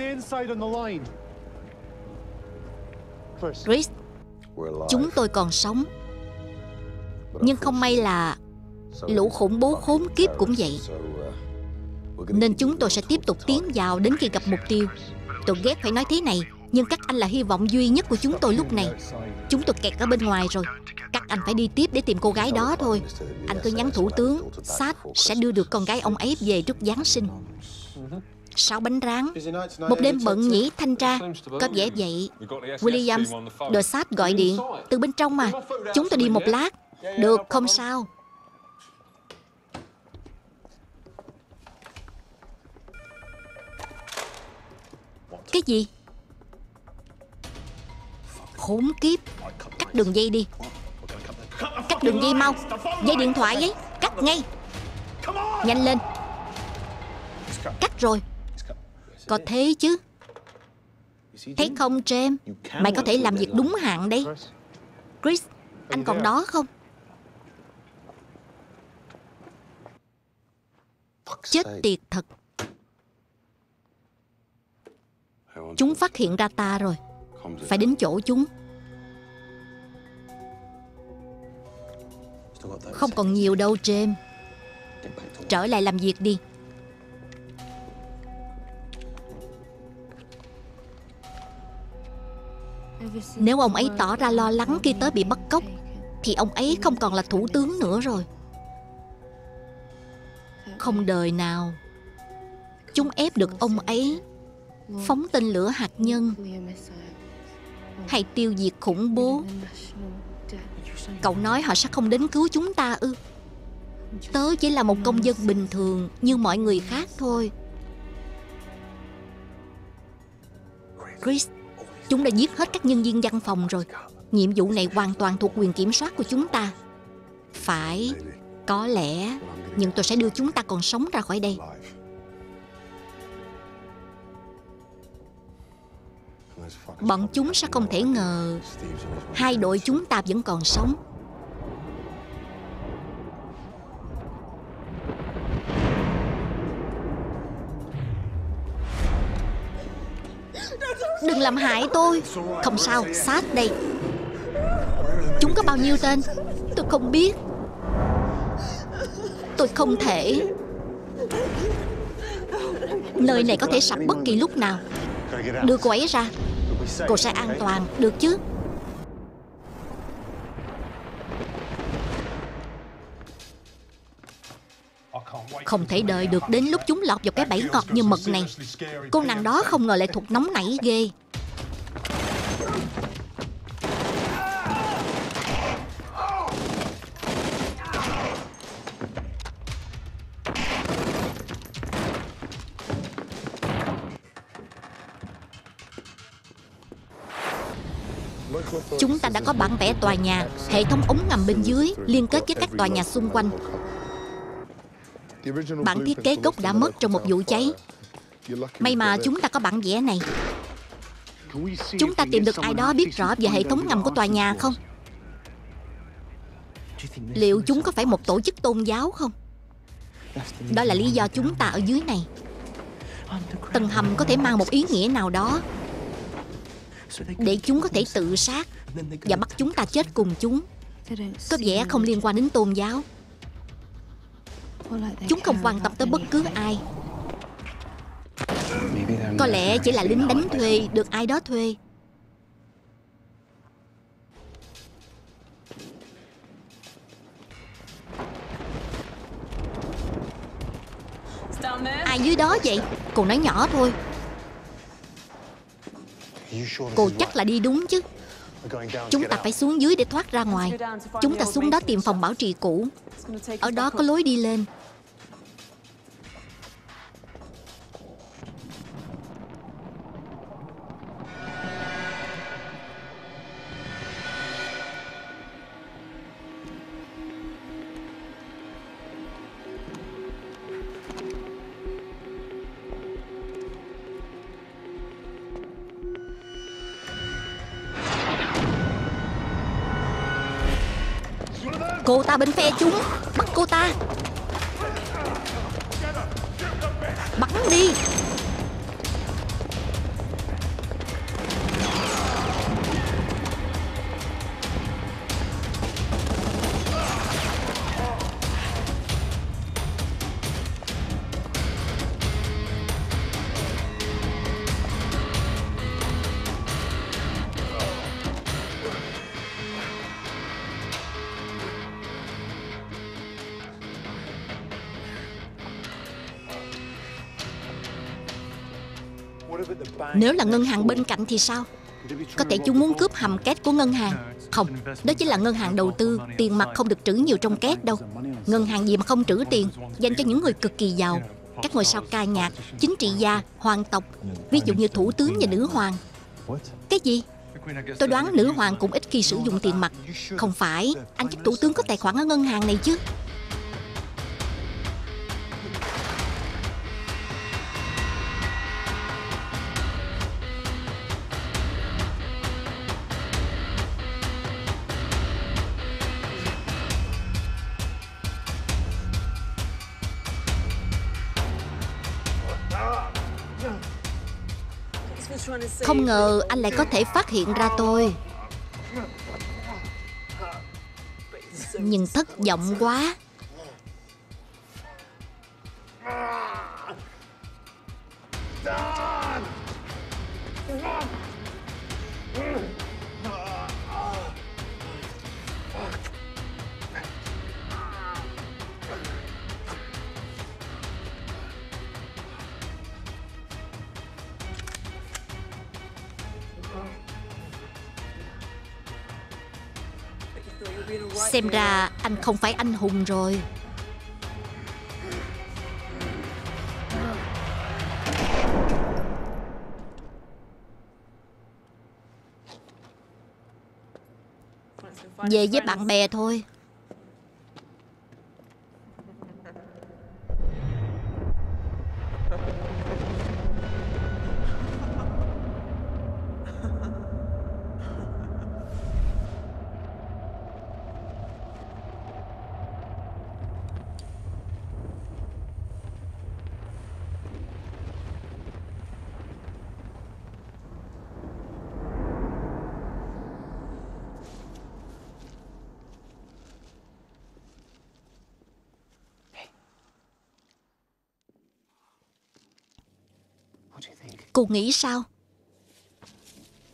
Chris, chúng tôi còn sống. Nhưng không may là lũ khủng bố khốn kiếp cũng vậy. Nên chúng tôi sẽ tiếp tục tiến vào đến khi gặp mục tiêu. Tôi ghét phải nói thế này, nhưng các anh là hy vọng duy nhất của chúng tôi lúc này. Chúng tôi kẹt ở bên ngoài rồi. Các anh phải đi tiếp để tìm cô gái đó thôi. Anh cứ nhắn thủ tướng Sát sẽ đưa được con gái ông ấy về trước Giáng sinh. Sáu bánh rán. Một đêm bận nhỉ, thanh tra? Có vẻ vậy. Williams, đội Sát gọi điện. Từ bên trong mà. Chúng tôi đi một lát. Được, không sao. Cái gì? Khốn kiếp. Cắt đường dây đi. Cắt đường dây mau. Dây điện thoại ấy. Cắt ngay. Nhanh lên. Cắt rồi. Có thế chứ. Thấy không, James? Mày có thể làm việc đúng hạn đấy. Chris, anh còn đó không? Chết tiệt thật. Chúng phát hiện ra ta rồi. Phải đến chỗ chúng. Không còn nhiều đâu, James. Trở lại làm việc đi. Nếu ông ấy tỏ ra lo lắng khi tớ bị bắt cóc, thì ông ấy không còn là thủ tướng nữa rồi. Không đời nào chúng ép được ông ấy phóng tên lửa hạt nhân hay tiêu diệt khủng bố. Cậu nói họ sẽ không đến cứu chúng ta ư? Tớ chỉ là một công dân bình thường như mọi người khác thôi. Chris, chúng đã giết hết các nhân viên văn phòng rồi. Nhiệm vụ này hoàn toàn thuộc quyền kiểm soát của chúng ta. Phải, có lẽ. Nhưng tôi sẽ đưa chúng ta còn sống ra khỏi đây. Bọn chúng sẽ không thể ngờ hai đội chúng ta vẫn còn sống. Đừng làm hại tôi. Không sao, Sát đây. Chúng có bao nhiêu tên? Tôi không biết. Tôi không thể. Nơi này có thể sập bất kỳ lúc nào. Đưa cô ấy ra. Cô sẽ an toàn, được chứ? Không thể đợi được đến lúc chúng lọt vào cái bẫy ngọt như mật này. Cô nàng đó không ngờ lại thuộc nóng nảy ghê. Chúng ta đã có bản vẽ tòa nhà, hệ thống ống ngầm bên dưới liên kết với các tòa nhà xung quanh. Bản thiết kế gốc đã mất trong một vụ cháy. May mà chúng ta có bản vẽ này. Chúng ta tìm được ai đó biết rõ về hệ thống ngầm của tòa nhà không? Liệu chúng có phải một tổ chức tôn giáo không? Đó là lý do chúng ta ở dưới này. Tầng hầm có thể mang một ý nghĩa nào đó, để chúng có thể tự sát và bắt chúng ta chết cùng chúng. Có vẻ không liên quan đến tôn giáo. Chúng không quan tâm tới bất cứ ai. Có lẽ chỉ là lính đánh thuê được ai đó thuê. Ai dưới đó vậy? Cô nói nhỏ thôi. Cô chắc là đi đúng chứ? Chúng ta phải xuống dưới để thoát ra ngoài. Chúng ta xuống đó tìm phòng bảo trì cũ. Ở đó có lối đi lên. Cô ta bên phe chúng. Bắt cô ta. Bắn đi. Nếu là ngân hàng bên cạnh thì sao? Có thể chúng muốn cướp hầm két của ngân hàng. Không, đó chính là ngân hàng đầu tư. Tiền mặt không được trữ nhiều trong két đâu. Ngân hàng gì mà không trữ tiền, dành cho những người cực kỳ giàu. Các ngôi sao ca nhạc, chính trị gia, hoàng tộc. Ví dụ như thủ tướng và nữ hoàng. Cái gì? Tôi đoán nữ hoàng cũng ít khi sử dụng tiền mặt. Không phải, anh chắc thủ tướng có tài khoản ở ngân hàng này chứ. Không ngờ anh lại có thể phát hiện ra tôi. Nhưng thất vọng quá. Xem ra anh không phải anh hùng rồi. Về với bạn bè thôi. Cô nghĩ sao?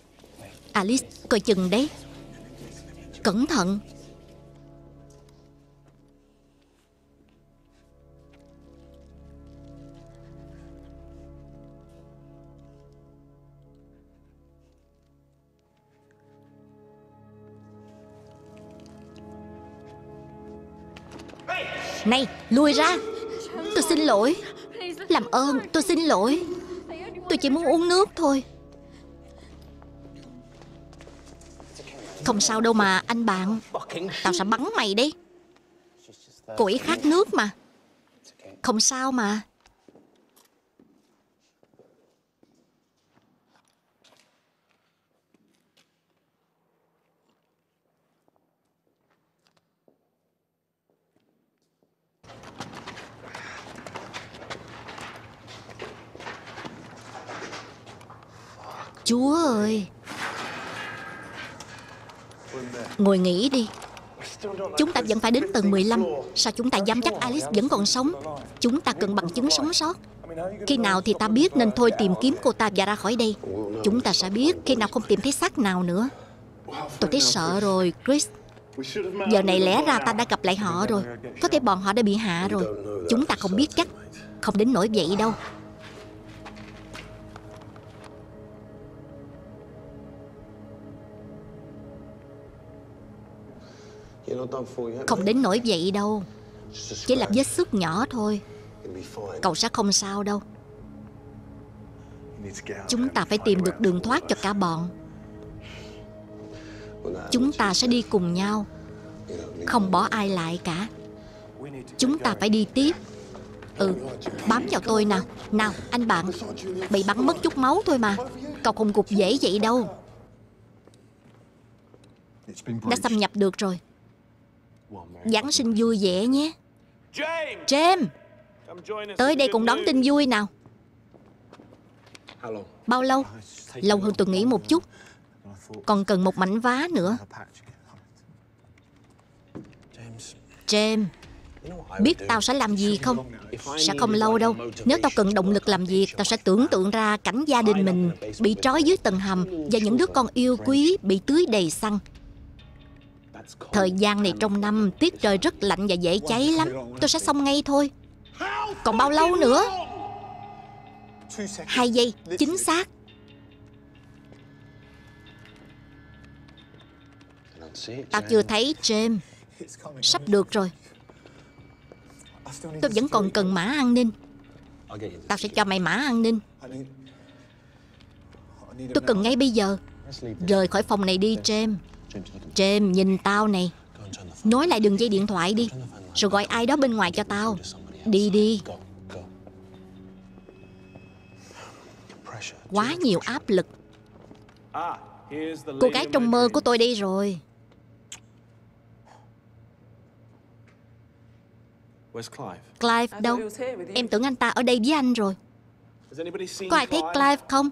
Alice, coi chừng đấy. Cẩn thận. Này, lui ra. Tôi xin lỗi. Làm ơn, tôi xin lỗi. Tôi chỉ muốn uống nước thôi. Không sao đâu mà, anh bạn. Tao sẽ bắn mày đấy. Cô ấy khát nước mà. Không sao mà. Chúa ơi. Ngồi nghỉ đi. Chúng ta vẫn phải đến tầng mười lăm. Sao chúng ta dám chắc Alice vẫn còn sống? Chúng ta cần bằng chứng sống sót. Khi nào thì ta biết nên thôi tìm kiếm cô ta và ra khỏi đây. Chúng ta sẽ biết khi nào không tìm thấy xác nào nữa. Tôi thấy sợ rồi, Chris. Giờ này lẽ ra ta đã gặp lại họ rồi. Có thể bọn họ đã bị hạ rồi. Chúng ta không biết chắc. Không đến nỗi vậy đâu. Không đến nỗi vậy đâu. Chỉ là vết xước nhỏ thôi. Cậu sẽ không sao đâu. Chúng ta phải tìm được đường thoát cho cả bọn. Chúng ta sẽ đi cùng nhau. Không bỏ ai lại cả. Chúng ta phải đi tiếp. Ừ, bám vào tôi nào. Nào, anh bạn. Bị bắn mất chút máu thôi mà. Cậu không gục dễ vậy đâu. Đã xâm nhập được rồi. Giáng sinh vui vẻ nhé. James, tới đây cùng đón tin vui nào. Bao lâu? Lâu hơn tôi nghĩ một chút. Còn cần một mảnh vá nữa. James, biết tao sẽ làm gì không? Sẽ không lâu đâu. Nếu tao cần động lực làm việc, tao sẽ tưởng tượng ra cảnh gia đình mình bị trói dưới tầng hầm và những đứa con yêu quý bị tưới đầy xăng. Thời gian này trong năm tiết trời rất lạnh và dễ cháy lắm. Tôi sẽ xong ngay thôi. Còn bao lâu nữa? Hai giây, chính xác. Tao chưa thấy James. Sắp được rồi. Tôi vẫn còn cần mã an ninh. Tao sẽ cho mày mã an ninh. Tôi cần ngay bây giờ. Rời khỏi phòng này đi, James. James, nhìn tao này. Nối lại đường dây điện thoại đi. Rồi gọi ai đó bên ngoài cho tao. Đi đi. Quá nhiều áp lực. Cô gái trong mơ của tôi đây rồi. Clive đâu? Em tưởng anh ta ở đây với anh rồi. Có ai thấy Clive không?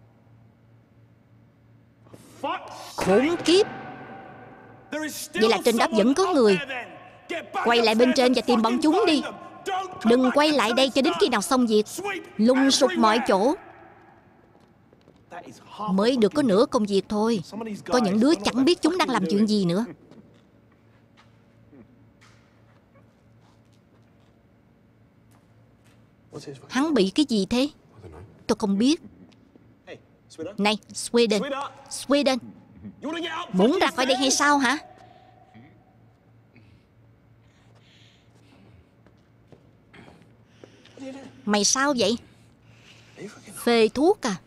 Khốn kiếp. Vậy là trên đó vẫn có người. Quay lại bên trên và tìm bọn chúng đi. Đừng quay lại đây cho đến khi nào xong việc. Lùng sục mọi chỗ. Mới được có nửa công việc thôi. Có những đứa chẳng biết chúng đang làm chuyện gì nữa. Hắn bị cái gì thế? Tôi không biết. Này, Sweden. Sweden. Muốn ra khỏi đây hay sao hả? Mày sao vậy? Phê thuốc à?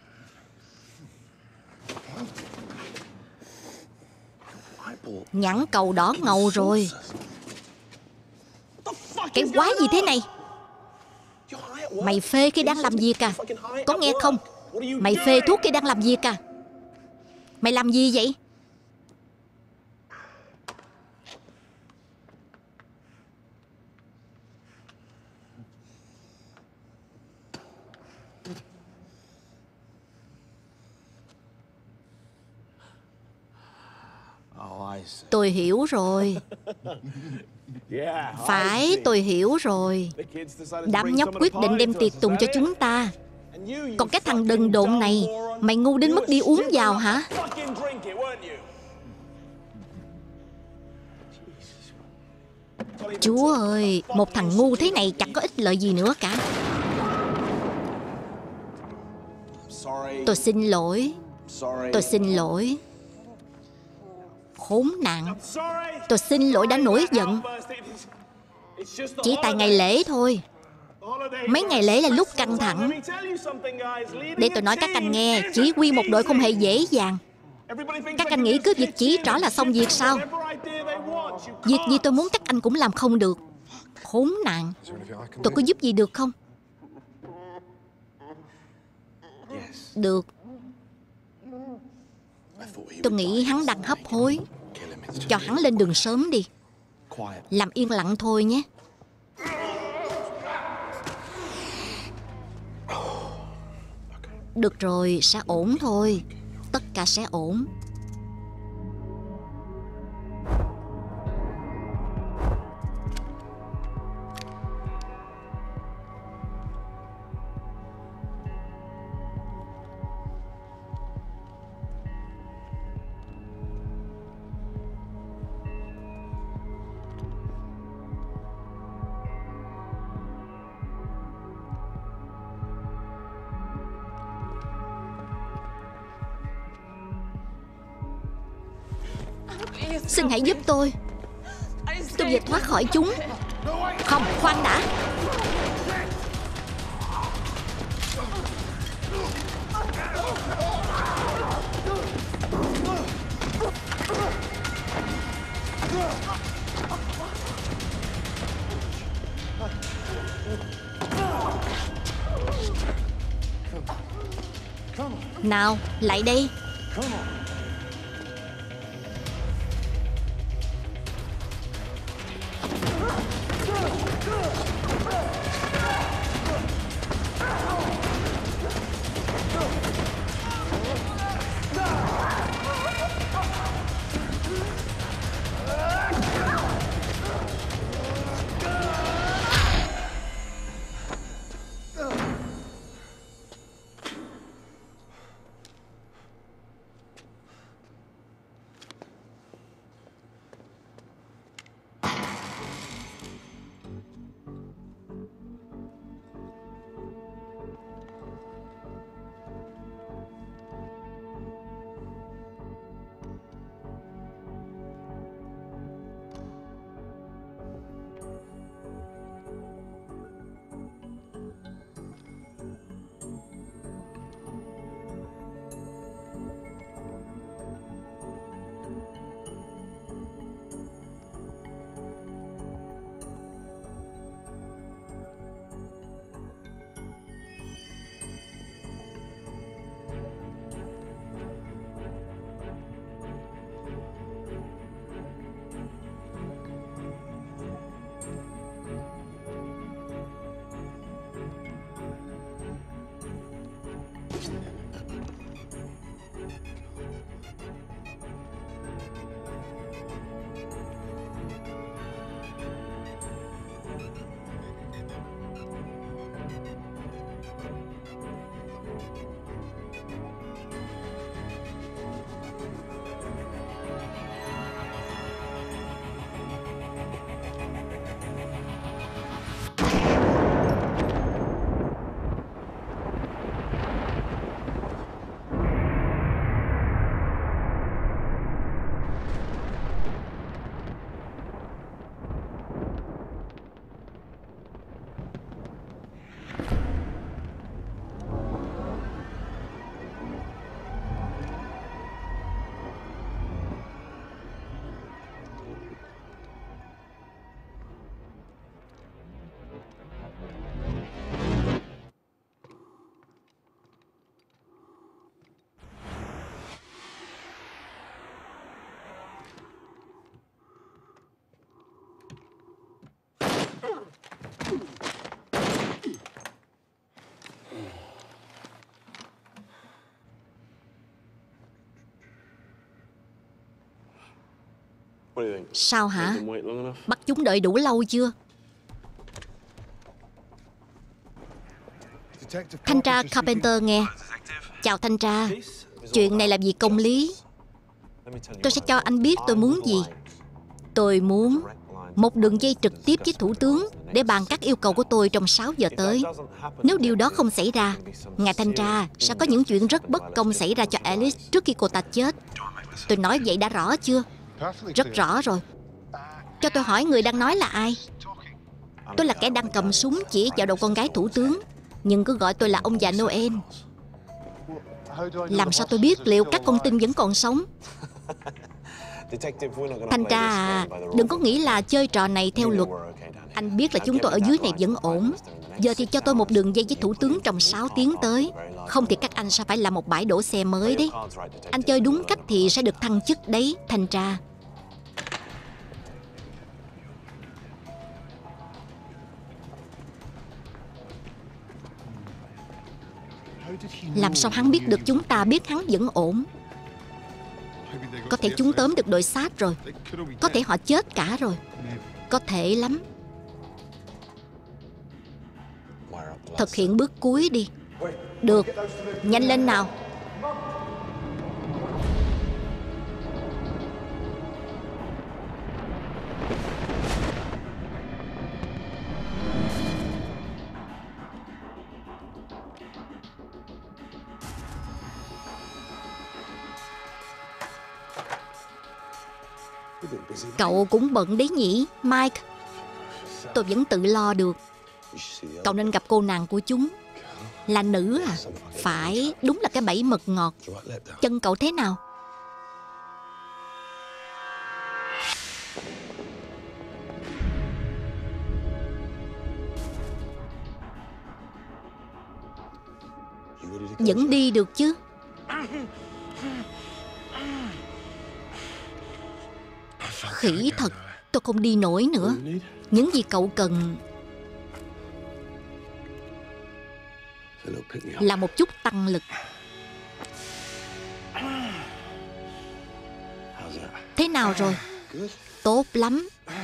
Nhãn cầu đỏ ngầu rồi. Cái quái gì thế này? Mày phê khi đang làm việc à? Có nghe không? Mày phê thuốc khi đang làm việc à? Mày làm gì vậy? Tôi hiểu rồi. Phải, tôi hiểu rồi. Đám nhóc quyết định đem tiệc tùng cho chúng ta. Còn cái thằng đần độn này, mày ngu đến mức đi uống vào hả? Chúa ơi, một thằng ngu thế này chẳng có ích lợi gì nữa cả. Tôi xin lỗi. Tôi xin lỗi. Khốn nạn. Tôi xin lỗi đã nổi giận. Chỉ tại ngày lễ thôi. Mấy ngày lễ là lúc căng thẳng. Để tôi nói các anh nghe, chỉ huy một đội không hề dễ dàng. Các anh nghĩ cứ việc chỉ trỏ là xong việc sao? Việc gì tôi muốn các anh cũng làm không được. Khốn nạn. Tôi có giúp gì được không? Được. Tôi nghĩ hắn đang hấp hối. Cho hắn lên đường sớm đi. Làm yên lặng thôi nhé. Được rồi, sẽ ổn thôi. Tất cả sẽ ổn. Xin hãy giúp tôi. Tôi vừa thoát khỏi chúng. Không, khoan đã. Nào, lại đây. Sao hả? Bắt chúng đợi đủ lâu chưa? Thanh tra Carpenter nghe. Chào thanh tra. Chuyện này là vì công lý. Tôi sẽ cho anh biết tôi muốn gì. Tôi muốn một đường dây trực tiếp với thủ tướng để bàn các yêu cầu của tôi trong sáu giờ tới. Nếu điều đó không xảy ra, ngài thanh tra, sẽ có những chuyện rất bất công xảy ra cho Alice trước khi cô ta chết. Tôi nói vậy đã rõ chưa? Rất rõ rồi. Cho tôi hỏi người đang nói là ai? Tôi là kẻ đang cầm súng chỉ vào đầu con gái thủ tướng, nhưng cứ gọi tôi là ông già Noel. Làm sao tôi biết liệu các con tin vẫn còn sống? Thanh tra à, đừng có nghĩ là chơi trò này theo luật. Anh biết là chúng tôi ở dưới này vẫn ổn. Giờ thì cho tôi một đường dây với thủ tướng trong sáu tiếng tới. Không thì các anh sẽ phải làm một bãi đổ xe mới đấy. Anh chơi đúng cách thì sẽ được thăng chức đấy, thanh tra. Làm sao hắn biết được chúng ta biết hắn vẫn ổn? Có thể chúng tóm được đội sát rồi. Có thể họ chết cả rồi. Có thể lắm. Thực hiện bước cuối đi. Được. Nhanh lên nào. Cậu cũng bận đấy nhỉ, Mike. Tôi vẫn tự lo được. Cậu nên gặp cô nàng của chúng. Là nữ à? Phải, đúng là cái bẫy mật ngọt. Chân cậu thế nào? Vẫn đi được chứ? Khỉ thật. Tôi không đi nổi nữa. Những gì cậu cần là một chút tăng lực. Thế nào rồi? Tốt lắm.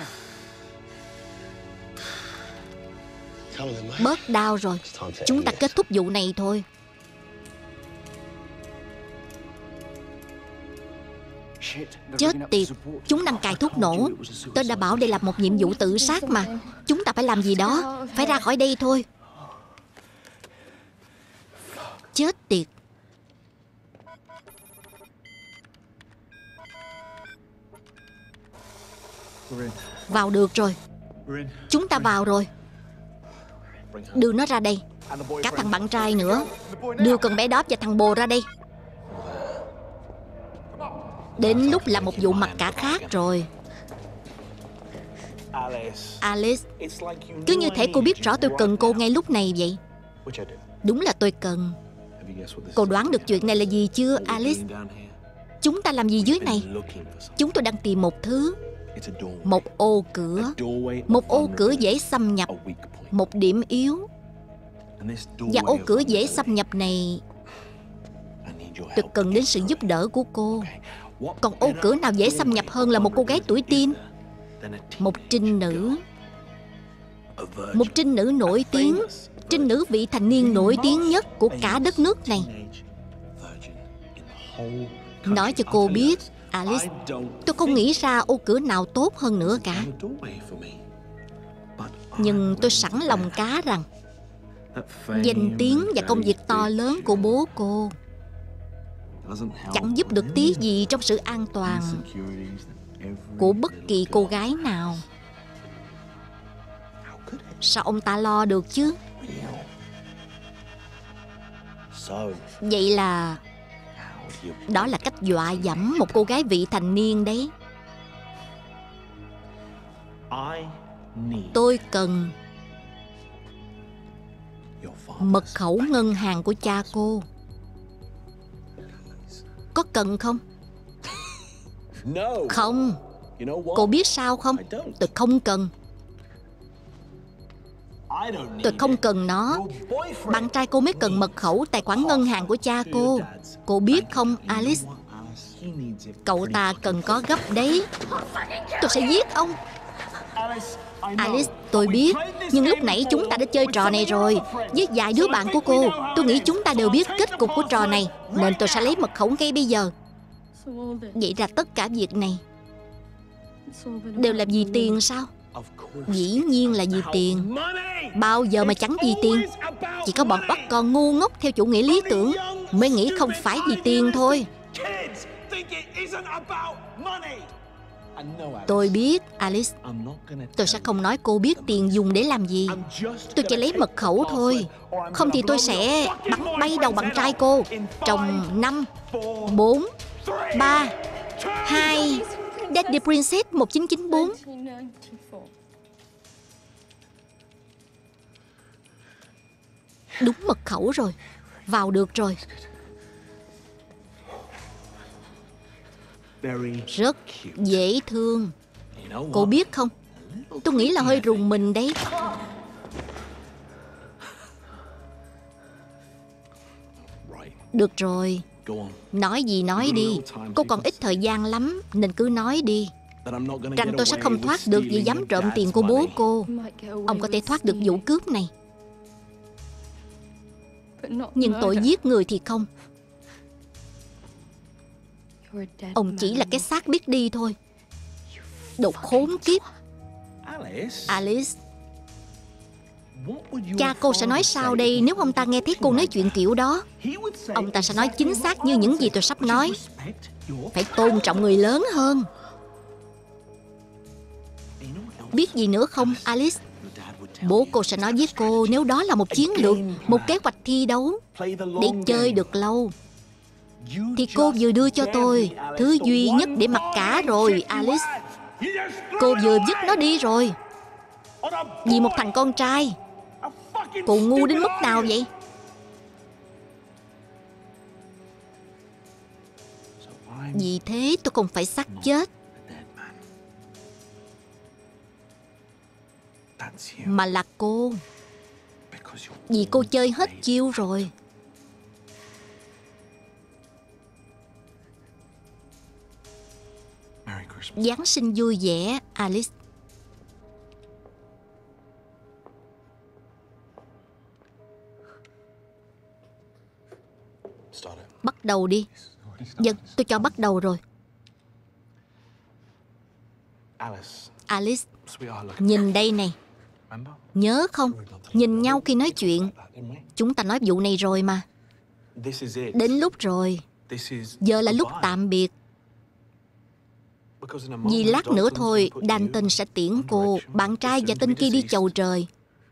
Bớt đau rồi. Chúng ta kết thúc vụ này thôi. Chết tiệt. Chúng đang cài thuốc nổ. Tôi đã bảo đây là một nhiệm vụ tự sát mà. Chúng ta phải làm gì đó. Phải ra khỏi đây thôi. Chết tiệt. Vào được rồi. Chúng ta vào rồi. Đưa nó ra đây. Cả thằng bạn trai nữa. Đưa con bé đó và thằng bồ ra đây. Đến lúc làm một vụ mặc cả khác rồi. Alice, cứ như thể cô biết rõ tôi cần cô ngay lúc này vậy. Đúng là tôi cần. Cô đoán được chuyện này là gì chưa, Alice? Chúng ta làm gì dưới này? Chúng tôi đang tìm một thứ. Một ô cửa. Một ô cửa dễ xâm nhập. Một điểm yếu. Và ô cửa dễ xâm nhập này, tôi cần đến sự giúp đỡ của cô. Còn ô cửa nào dễ xâm nhập hơn là một cô gái tuổi teen? Một trinh nữ. Một trinh nữ nổi tiếng. Trinh nữ vị thành niên nổi tiếng nhất của cả đất nước này. Nói cho cô biết, Alice, tôi không nghĩ ra ô cửa nào tốt hơn nữa cả. Nhưng tôi sẵn lòng cá rằng danh tiếng và công việc to lớn của bố cô chẳng giúp được tí gì trong sự an toàn của bất kỳ cô gái nào. Sao ông ta lo được chứ? Vậy là đó là cách dọa dẫm một cô gái vị thành niên đấy. Tôi cần mật khẩu ngân hàng của cha cô. Có cần không? Không. Cô biết sao không? Tôi không cần. Tôi không cần nó. Bạn trai cô mới cần mật khẩu tài khoản ngân hàng của cha cô. Cô biết không, Alice? Cậu ta cần có gấp đấy. Tôi sẽ giết ông. Alice, tôi biết. Nhưng lúc nãy chúng ta đã chơi trò này rồi với vài đứa bạn của cô. Tôi nghĩ chúng ta đều biết kết cục của trò này, nên tôi sẽ lấy mật khẩu ngay bây giờ. Vậy ra tất cả việc này đều là vì tiền sao? Dĩ nhiên là vì tiền. Bao giờ mà chẳng vì tiền. Chỉ có bọn bắt con ngu ngốc theo chủ nghĩa lý tưởng mới nghĩ không phải vì tiền thôi. Tôi biết, Alice. Tôi sẽ không nói cô biết tiền dùng để làm gì. Tôi chỉ lấy mật khẩu thôi. Không thì tôi sẽ bắn bay đầu bạn trai cô. Trong năm, bốn, ba, hai. Daddy Princess một chín chín bốn. Đúng mật khẩu rồi. Vào được rồi. Rất dễ thương. Cô biết không, tôi nghĩ là hơi rùng mình đấy. Được rồi, nói gì nói đi. Cô còn ít thời gian lắm, nên cứ nói đi. Rằng tôi sẽ không thoát được vì dám trộm tiền của bố cô. Ông có thể thoát được vụ cướp này, nhưng tội giết người thì không. Ông chỉ là cái xác biết đi thôi. Đồ khốn kiếp. Alice, cha cô sẽ nói sao đây nếu ông ta nghe thấy cô nói chuyện kiểu đó? Ông ta sẽ nói chính xác như những gì tôi sắp nói. Phải tôn trọng người lớn hơn. Biết gì nữa không, Alice? Bố cô sẽ nói với cô nếu đó là một chiến lược, một kế hoạch thi đấu để chơi được lâu, thì cô vừa đưa cho tôi thứ duy nhất để mặc cả rồi, Alice. Cô vừa dứt nó đi rồi. Vì một thằng con trai. Cô ngu đến mức nào vậy? Vì thế tôi không phải xác chết, mà là cô. Vì cô chơi hết chiêu rồi. Giáng sinh vui vẻ, Alice. Bắt đầu đi. Vâng, tôi cho bắt đầu rồi. Alice, nhìn đây này. Nhớ không? Nhìn nhau khi nói chuyện. Chúng ta nói vụ này rồi mà. Đến lúc rồi. Giờ là lúc tạm biệt. Vì lát nữa thôi Dalton sẽ tiễn cô, bạn trai và tên kia đi chầu trời.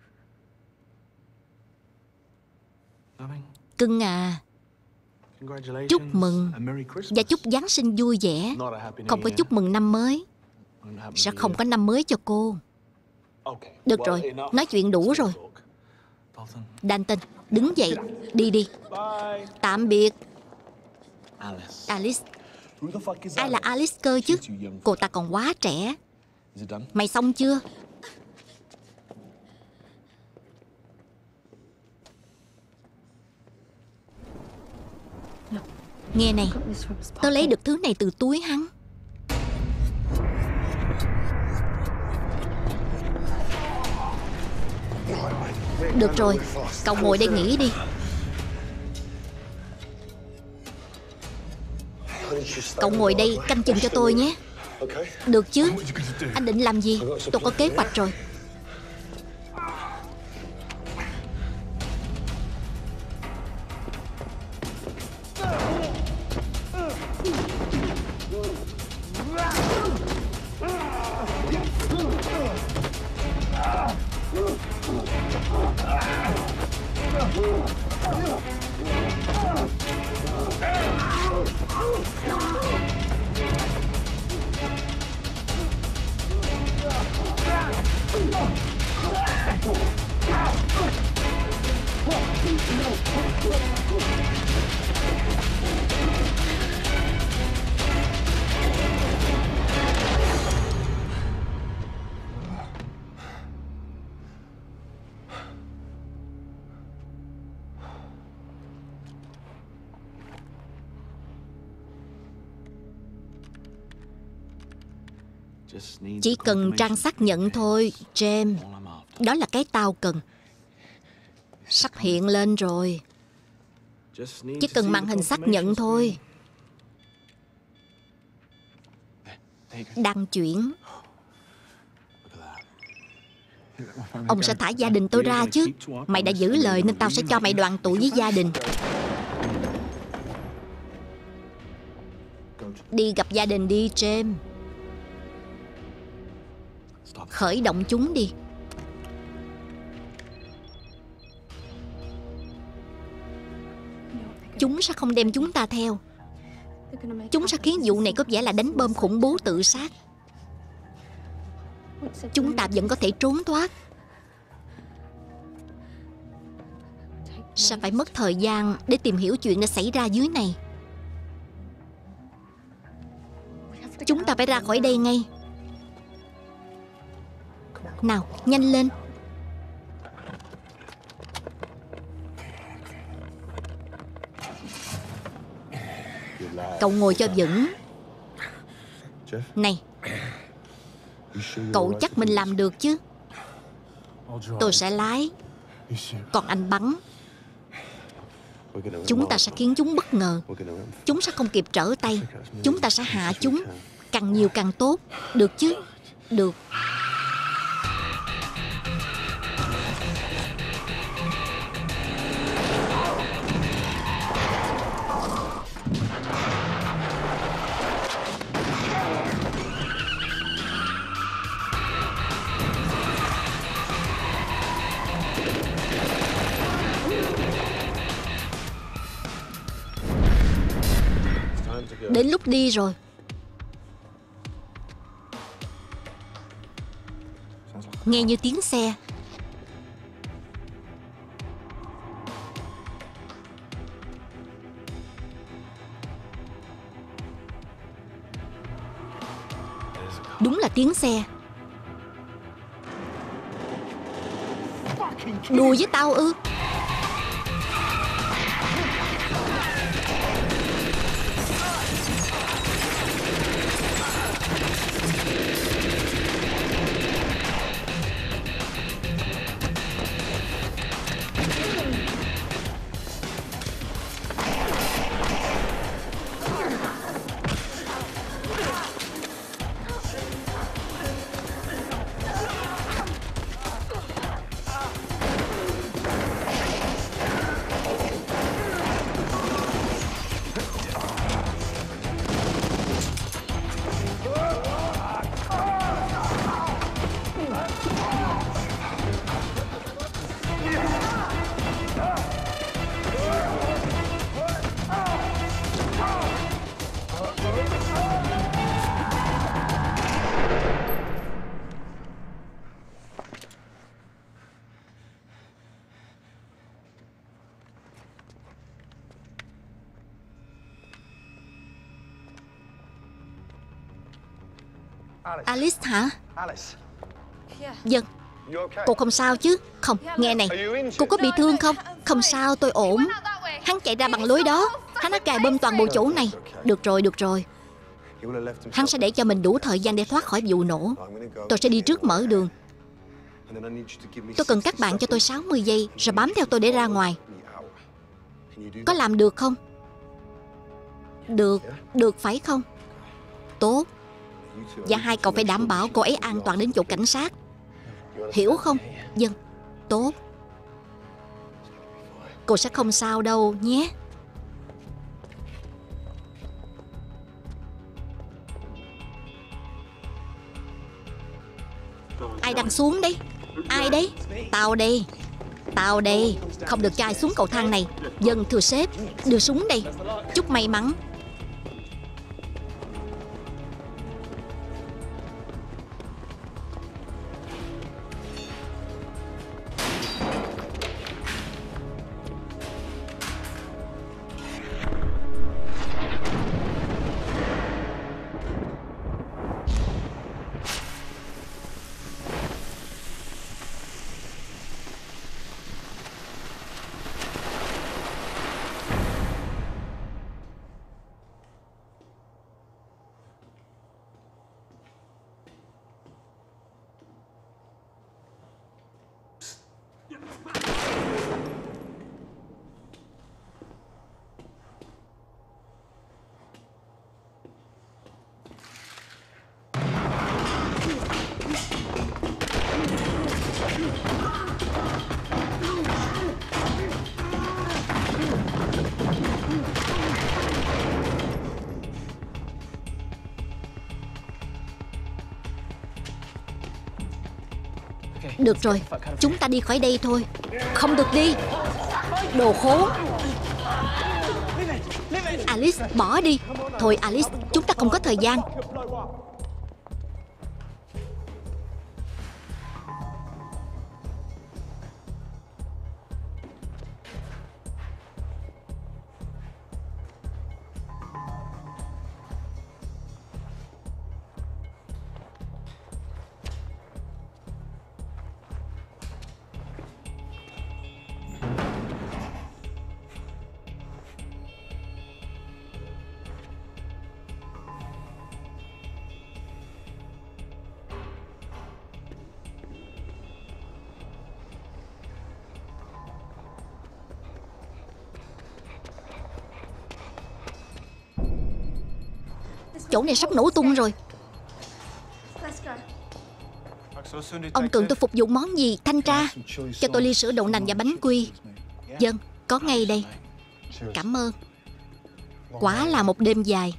Cưng à, chúc mừng và chúc Giáng sinh vui vẻ. Không có chúc mừng năm mới. Sẽ không có năm mới cho cô. Được rồi, nói chuyện đủ rồi. Dalton, đứng dậy, đi đi. Tạm biệt. Alice. Ai là Alice cơ chứ? Cô ta còn quá trẻ. Mày xong chưa? Nghe này, tớ lấy được thứ này từ túi hắn. Được rồi, cậu ngồi đây nghỉ đi. Cậu ngồi đây canh chừng cho tôi nhé. Được chứ? Anh định làm gì? Tôi có kế hoạch rồi. Chỉ cần trang xác nhận thôi, James. Đó là cái tao cần. Sắp hiện lên rồi. Chỉ cần màn hình xác nhận thôi. Đang chuyển. Ông sẽ thả gia đình tôi ra chứ. Mày đã giữ lời nên tao sẽ cho mày đoàn tụ với gia đình. Đi gặp gia đình đi, James. Khởi động chúng đi. Chúng sẽ không đem chúng ta theo. Chúng sẽ khiến vụ này có vẻ là đánh bom khủng bố tự sát. Chúng ta vẫn có thể trốn thoát. Sẽ phải mất thời gian để tìm hiểu chuyện đã xảy ra dưới này. Chúng ta phải ra khỏi đây ngay. Nào, nhanh lên. Cậu ngồi cho vững. Này, cậu chắc mình làm được chứ? Tôi sẽ lái, còn anh bắn. Chúng ta sẽ khiến chúng bất ngờ. Chúng sẽ không kịp trở tay. Chúng ta sẽ hạ chúng. Càng nhiều càng tốt. Được chứ? Được. Đến lúc đi rồi. Nghe như tiếng xe. Đúng là tiếng xe. Đùa với tao ư? Alice hả? Vâng. Cô không sao chứ? Không, nghe này. Cô có bị thương không? Không sao, tôi ổn. Hắn chạy ra bằng lối đó. Hắn đã cài bom toàn bộ chỗ này. Được rồi, được rồi. Hắn sẽ để cho mình đủ thời gian để thoát khỏi vụ nổ. Tôi sẽ đi trước mở đường. Tôi cần các bạn cho tôi sáu mươi giây rồi bám theo tôi để ra ngoài. Có làm được không? Được, được phải không? Tốt. Và hai cậu phải đảm bảo cô ấy an toàn đến chỗ cảnh sát. Hiểu không? Vâng. Tốt. Cô sẽ không sao đâu nhé. Ai đang xuống đấy? Ai đấy? Tao đây. Tao đây. Không được cho ai xuống cầu thang này. Vâng thưa sếp. Đưa súng đây. Chúc may mắn. Được rồi, chúng ta đi khỏi đây thôi. Không được đi, đồ khốn. Alice, bỏ đi. Thôi Alice, chúng ta không có thời gian. Chỗ này sắp nổ tung rồi. Ông cần tôi phục vụ món gì? Thanh tra, cho tôi ly sữa đậu nành và bánh quy. Vâng, có ngay đây. Cảm ơn. Quả là một đêm dài.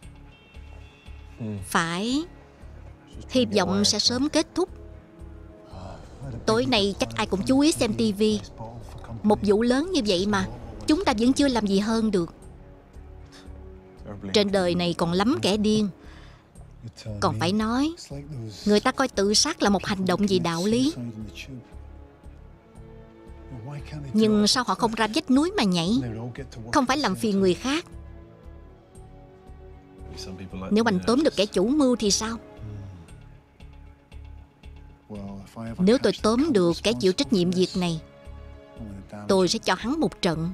Phải. Hy vọng sẽ sớm kết thúc. Tối nay chắc ai cũng chú ý xem tivi. Một vụ lớn như vậy mà chúng ta vẫn chưa làm gì hơn được. Trên đời này còn lắm kẻ điên. Còn phải nói, người ta coi tự sát là một hành động gì đạo lý. Nhưng sao họ không ra vách núi mà nhảy? Không phải làm phiền người khác. Nếu anh tóm được kẻ chủ mưu thì sao? Nếu tôi tóm được kẻ chịu trách nhiệm việc này, tôi sẽ cho hắn một trận.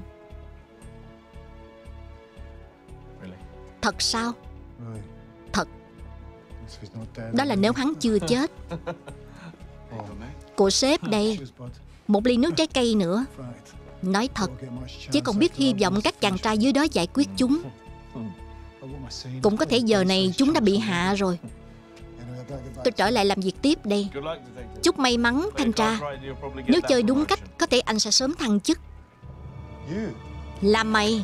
Thật sao? Thật. Đó là nếu hắn chưa chết. Cô sếp đây. Một ly nước trái cây nữa. Nói thật, chỉ còn biết hy vọng các chàng trai dưới đó giải quyết chúng. Cũng có thể giờ này chúng đã bị hạ rồi. Tôi trở lại làm việc tiếp đây. Chúc may mắn, thanh tra. Nếu chơi đúng cách, có thể anh sẽ sớm thăng chức. Là mày.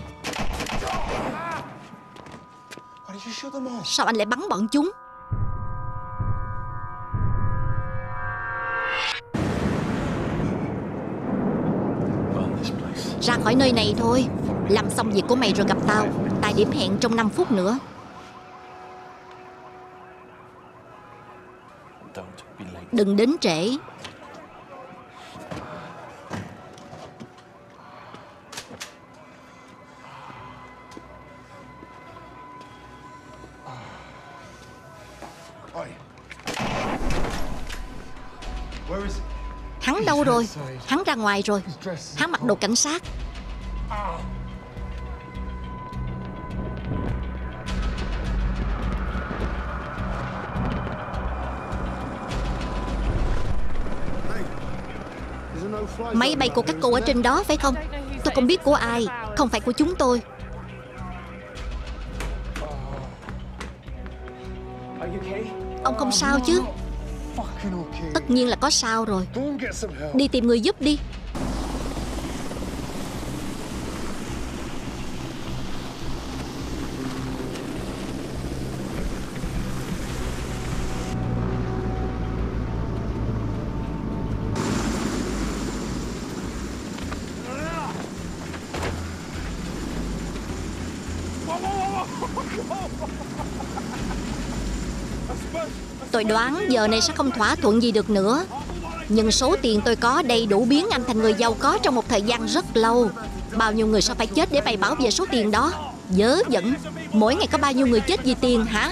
Sao anh lại bắn bọn chúng? Ra khỏi nơi này thôi. Làm xong việc của mày rồi gặp tao. Tại điểm hẹn trong năm phút nữa. Đừng đến trễ. Hắn đâu rồi? Hắn ra ngoài rồi. Hắn mặc đồ cảnh sát. Máy bay của các cô ở trên đó phải không? Tôi không biết của ai. Không phải của chúng tôi. Ông không sao chứ? Tất nhiên là có sao rồi. Đi tìm người giúp đi. Tôi đoán giờ này sẽ không thỏa thuận gì được nữa. Nhưng số tiền tôi có đầy đủ biến anh thành người giàu có trong một thời gian rất lâu. Bao nhiêu người sẽ phải chết để bày bảo về số tiền đó? Dớ dẫn. Mỗi ngày có bao nhiêu người chết vì tiền hả?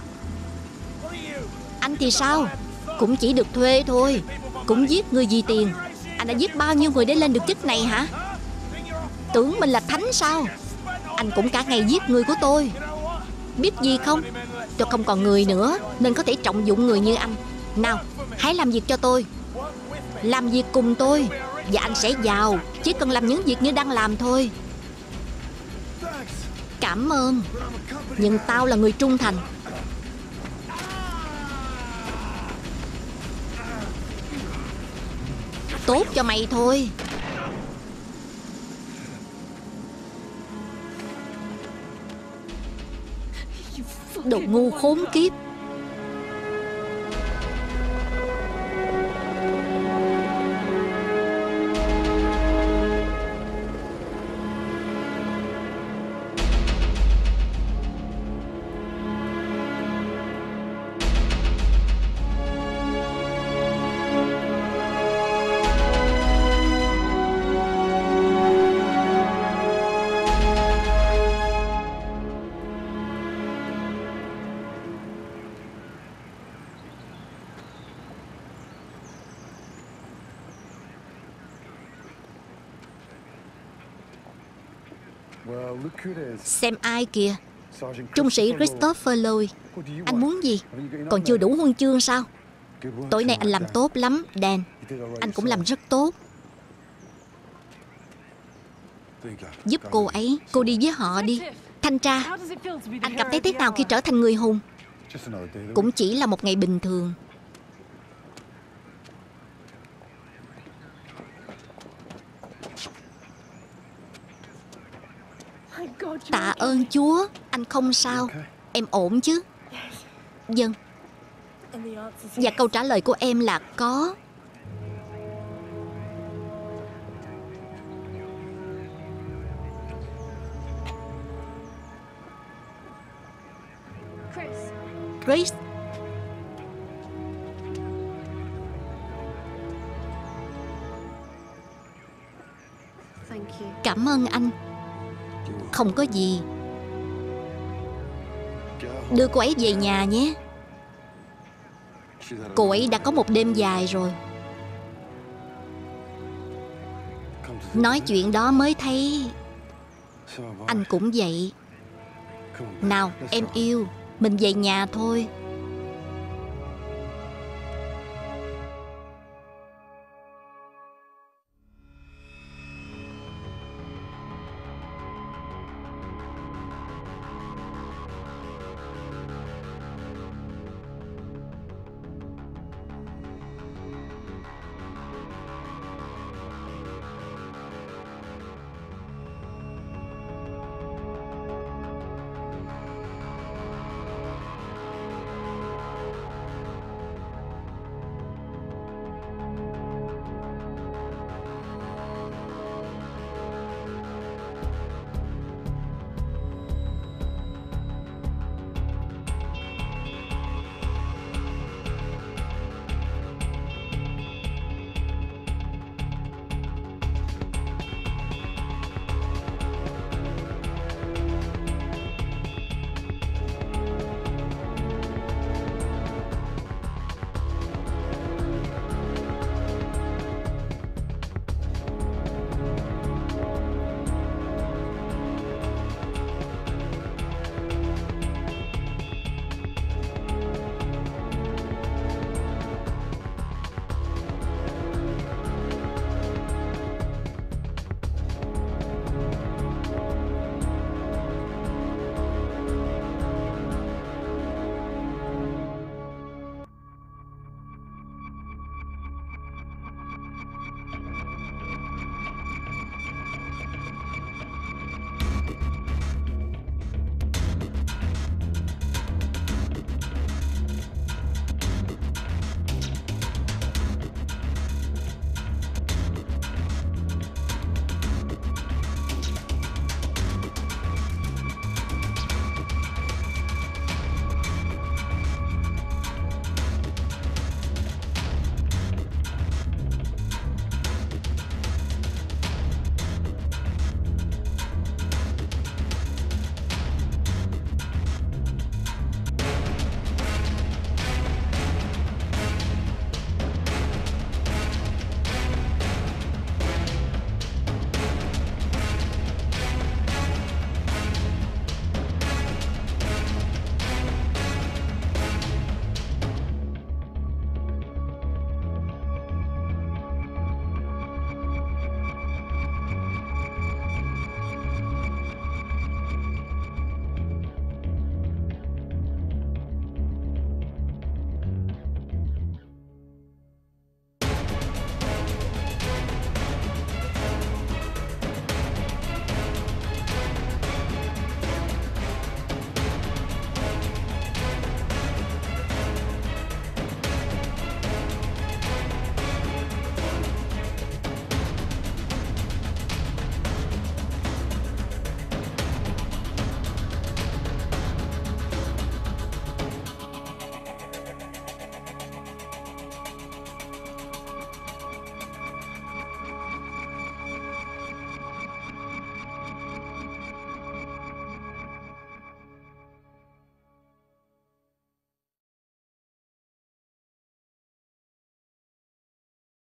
Anh thì sao? Cũng chỉ được thuê thôi. Cũng giết người vì tiền. Anh đã giết bao nhiêu người để lên được chức này hả? Tưởng mình là thánh sao? Anh cũng cả ngày giết người của tôi. Biết gì không? Tôi không còn người nữa, nên có thể trọng dụng người như anh. Nào, hãy làm việc cho tôi. Làm việc cùng tôi, và anh sẽ giàu. Chỉ cần làm những việc như đang làm thôi. Cảm ơn. Nhưng tao là người trung thành. Tốt cho mày thôi. Đồ ngu khốn kiếp. Xem ai kìa. Trung sĩ Christopher Lloyd. Anh muốn gì? Còn chưa đủ huân chương sao? Tối nay anh làm tốt lắm, Dan. Anh cũng làm rất tốt. Giúp cô ấy. Cô đi với họ đi. Thanh tra, anh cảm thấy thế nào khi trở thành người hùng? Cũng chỉ là một ngày bình thường. Tạ ơn Chúa. Anh không sao. Em ổn chứ? Vâng. Và câu trả lời của em là có. Chris. Cảm ơn anh. Không có gì. Đưa cô ấy về nhà nhé. Cô ấy đã có một đêm dài rồi. Nói chuyện đó mới thấy anh cũng vậy. Nào em yêu, mình về nhà thôi.